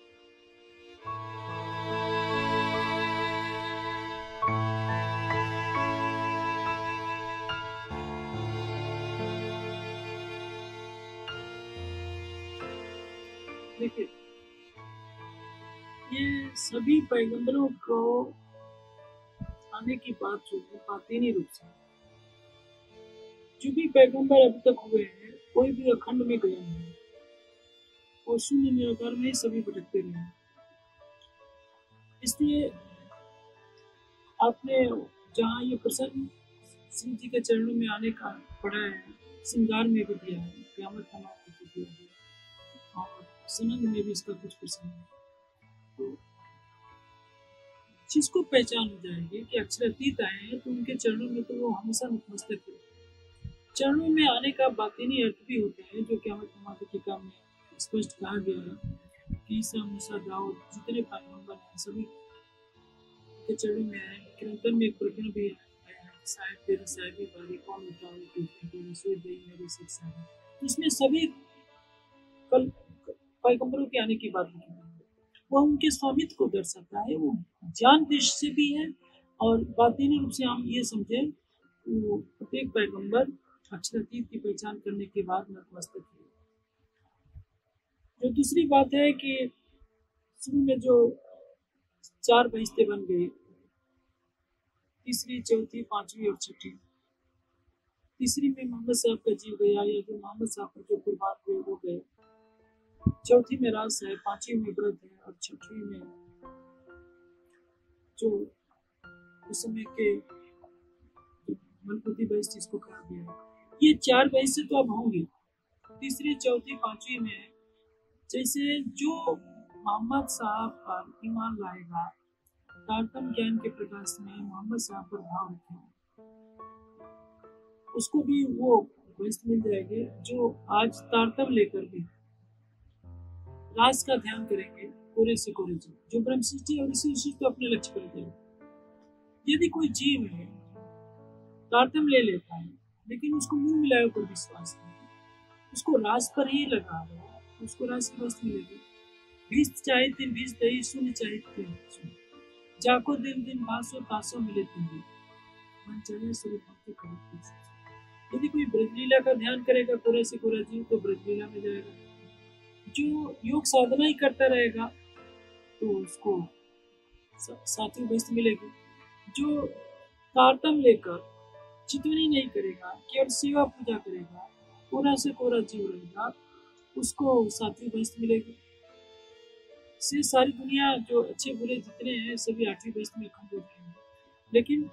देखिए, ये सभी पैगंबरों को आने की बात जो है बातिनी रूप से, जो भी पैगंबर अब तक हुए हैं कोई भी अखंड में गया नहीं, और शून्य निराकार में सभी भटकते रहे। इसलिए आपने जहाँ ये प्रसंग शिव जी के चरणों में आने का पढ़ा है, श्रृंगार में भी दिया है, क़यामत का नाम भी दिया है, और सनंद में भी इसका कुछ प्रसंग है। तो जिसको पहचान हो जाएगी कि अक्षरातीत आए हैं तो उनके चरणों में तो वो हमेशा नतमस्तक है। चरणों में आने का बातिनी अर्थ भी होता है, जो क़यामत का टीका में स्पष्ट कहा गया है कि ईसा, मूसा, दाऊद जितने पैगंबर हैं सभी के चरणों में आए। कीर्तन में एक प्रकरण भी आया है, साहिब तेरे साहिबी बारी कौन उठाओ तेरी रसोई दही मेरे शिक्षा है। इसमें सभी कल पैगंबरों के आने की बात लिखी है। वह उनके स्वामित्व को दर्शाता है, वो ज्ञान दृष्टि से भी है, और बातिनी रूप से हम ये समझे वो प्रत्येक पैगंबर अक्षरातीत की पहचान करने के बाद नतमस्तक है। जो दूसरी बात है कि शुरू में जो चार बहिश्ते बन गए, तीसरी, चौथी, पांचवी और छठी। तीसरी में मोहम्मद साहब का जीव गया, या जो मोहम्मद साहब पर जो कुर्बान हुए वो गए। चौथी में रास है, पांचवी में व्रत है, और छठवीं में जो उस समय के मलकुती बहिश्त जिसको कहा गया है। ये चार बहिश्ते तो अब होंगे, तीसरी, चौथी, पांचवी में जैसे जो मोहम्मद साहब पर ईमान लाएगा, तारतम ज्ञान के प्रकाश में मोहम्मद साहब पर भाव रखेगा, उसको भी वो बहिश्त मिल जाएंगे। जो आज तारतम लेकर भी राज का ध्यान करेंगे, कोरे से कोरे जीव, जो ब्रह्म सृष्टि और इसी उसी को अपने लक्ष्य पर करेंगे। यदि कोई जीव है तारतम ले लेता है लेकिन उसको मुंह मिलाए पर विश्वास नहीं, उसको राज पर ही लगा रहा है, उसको राज की वस्तु मिलेगी। बीस चाहे तीन बीस दही, शून्य चाहे तीन शून्य, जाको दिन दिन बासो तासो मिले तीन दिन, मन चाहे स्वरूप भक्ति करो। यदि कोई ब्रजलीला का ध्यान करेगा कोरे से कोरा जीव, तो ब्रजलीला में जाएगा। जो योग साधना ही करता रहेगा तो उसको सात्विक बहिश्त मिलेगी। जो तारतम लेकर चितवनी नहीं करेगा, केवल सेवा पूजा करेगा, कोरा से कोरा जीव रहेगा, उसको सात्विक बहिश्त मिलेगी। से सारी दुनिया जो अच्छे बुरे जितने हैं सभी आठवीं बहिश्त में खंड हो जाएंगे। लेकिन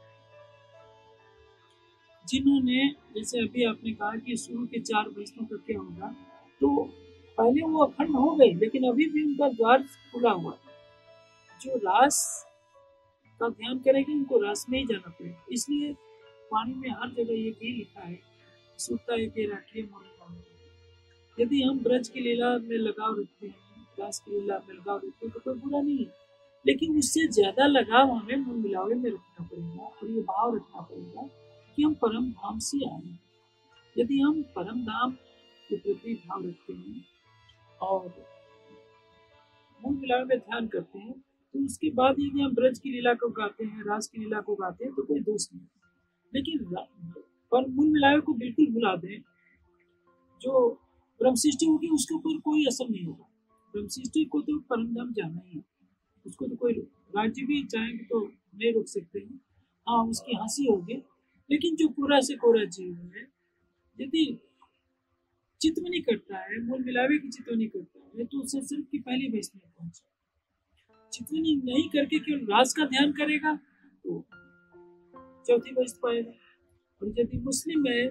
जिन्होंने, जैसे अभी आपने कहा कि शुरू के चार बहिश्तों का क्या होगा, तो पहले वो अखंड हो गए लेकिन अभी भी उनका द्वार खुला हुआ। जो रास का ध्यान करेंगे उनको रास में ही जाना पड़ेगा। इसलिए वाणी में हर जगह ये भी लिखा है, सुनता है कि राखिए मन। यदि हम ब्रज की लीला में लगाव रखते हैं, रास की लीला में लगाव रखते हैं तो कोई बुरा नहीं है, लेकिन उससे ज्यादा लगाव हमें मन मिलावे में रखना पड़ेगा, और ये भाव रखना पड़ेगा कि हम परम धाम से आए। यदि हम परम धाम के प्रति भाव रखते हैं और मूल मिलावे में ध्यान करते हैं, तो उसके बाद यदि हम ब्रज की लीला को गाते हैं, रास की लीला को गाते हैं, तो कोई दोष नहीं। लेकिन पर मूल मिलावे को बिल्कुल भुला दें, जो ब्रह्म सृष्टि होगी उसके ऊपर कोई असर नहीं होगा। ब्रह्म सृष्टि को तो परम धाम जाना ही है, उसको तो कोई राज्य भी चाहेंगे तो नहीं रोक सकते हैं। हाँ, उसकी हंसी होगी, लेकिन जो कोरा से कोरा जीव है, यदि चित्त में नहीं करता है, मूल मिलावे की चित्त नहीं करता है, तो उसे सिर्फ की पहली वैस में पहुंचे। चित्तवनी नहीं करके केवल रास का ध्यान करेगा तो चौथी वैस पाएगा। और यदि मुस्लिम है,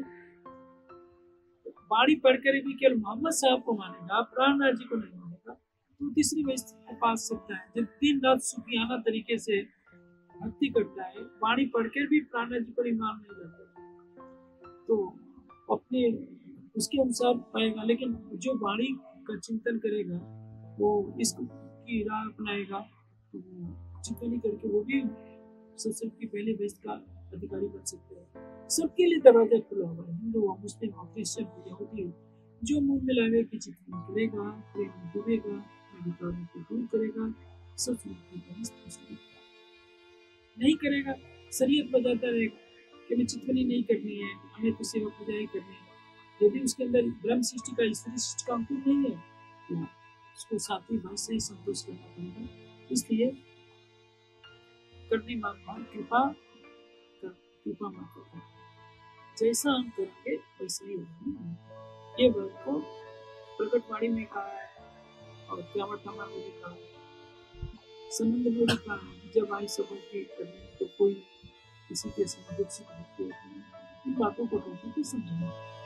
बाणी पढ़कर भी केवल मोहम्मद साहब को मानेगा, प्राणनाथ जी को नहीं मानेगा, तो तीसरी वैस को पा सकता है। जब दिन रात सुफियाना तरीके से भक्ति करता है, वाणी पढ़कर भी प्राणनाथ जी पर ईमान नहीं रहता, तो अपने उसके अनुसार पाएगा। लेकिन जो वाणी का चिंतन करेगा, वो इसको की राह अपनाएगा, तो वो चिंतन करके वो भी सत्संग की पहले वैस का अधिकारी बन सकते हैं। सबके लिए दरवाजा खुला हुआ है, हिंदू हो, मुस्लिम हो, क्रिश्चियन हो, यहूदी हो। जो मूल मिलावे की चिंतन करेगा, प्रेम में डूबेगा, विकारों को दूर करेगा, सत्संग नहीं करेगा, शरीयत बजाता रहेगा कि हमें चितवनी नहीं करनी है, हमें तो सेवा पूजा ही करनी है। यदि उसके अंदर ब्रह्म सृष्टि का स्त्री सृष्टि का अंकुर नहीं है, तो उसको सातवीं भाव से ही संतोष करना पड़ेगा। इसलिए करने भगवान कृपा कर, कृपा मत करना, जैसा हम करेंगे वैसा ही होगा। ये बात को प्रकटवाणी में कहा है और त्यावरतमा में भी कहा है, संबंध में भी कहा है। जब आई सबों की करने तो कोई किसी के संबंधित से इन बातों को समझना।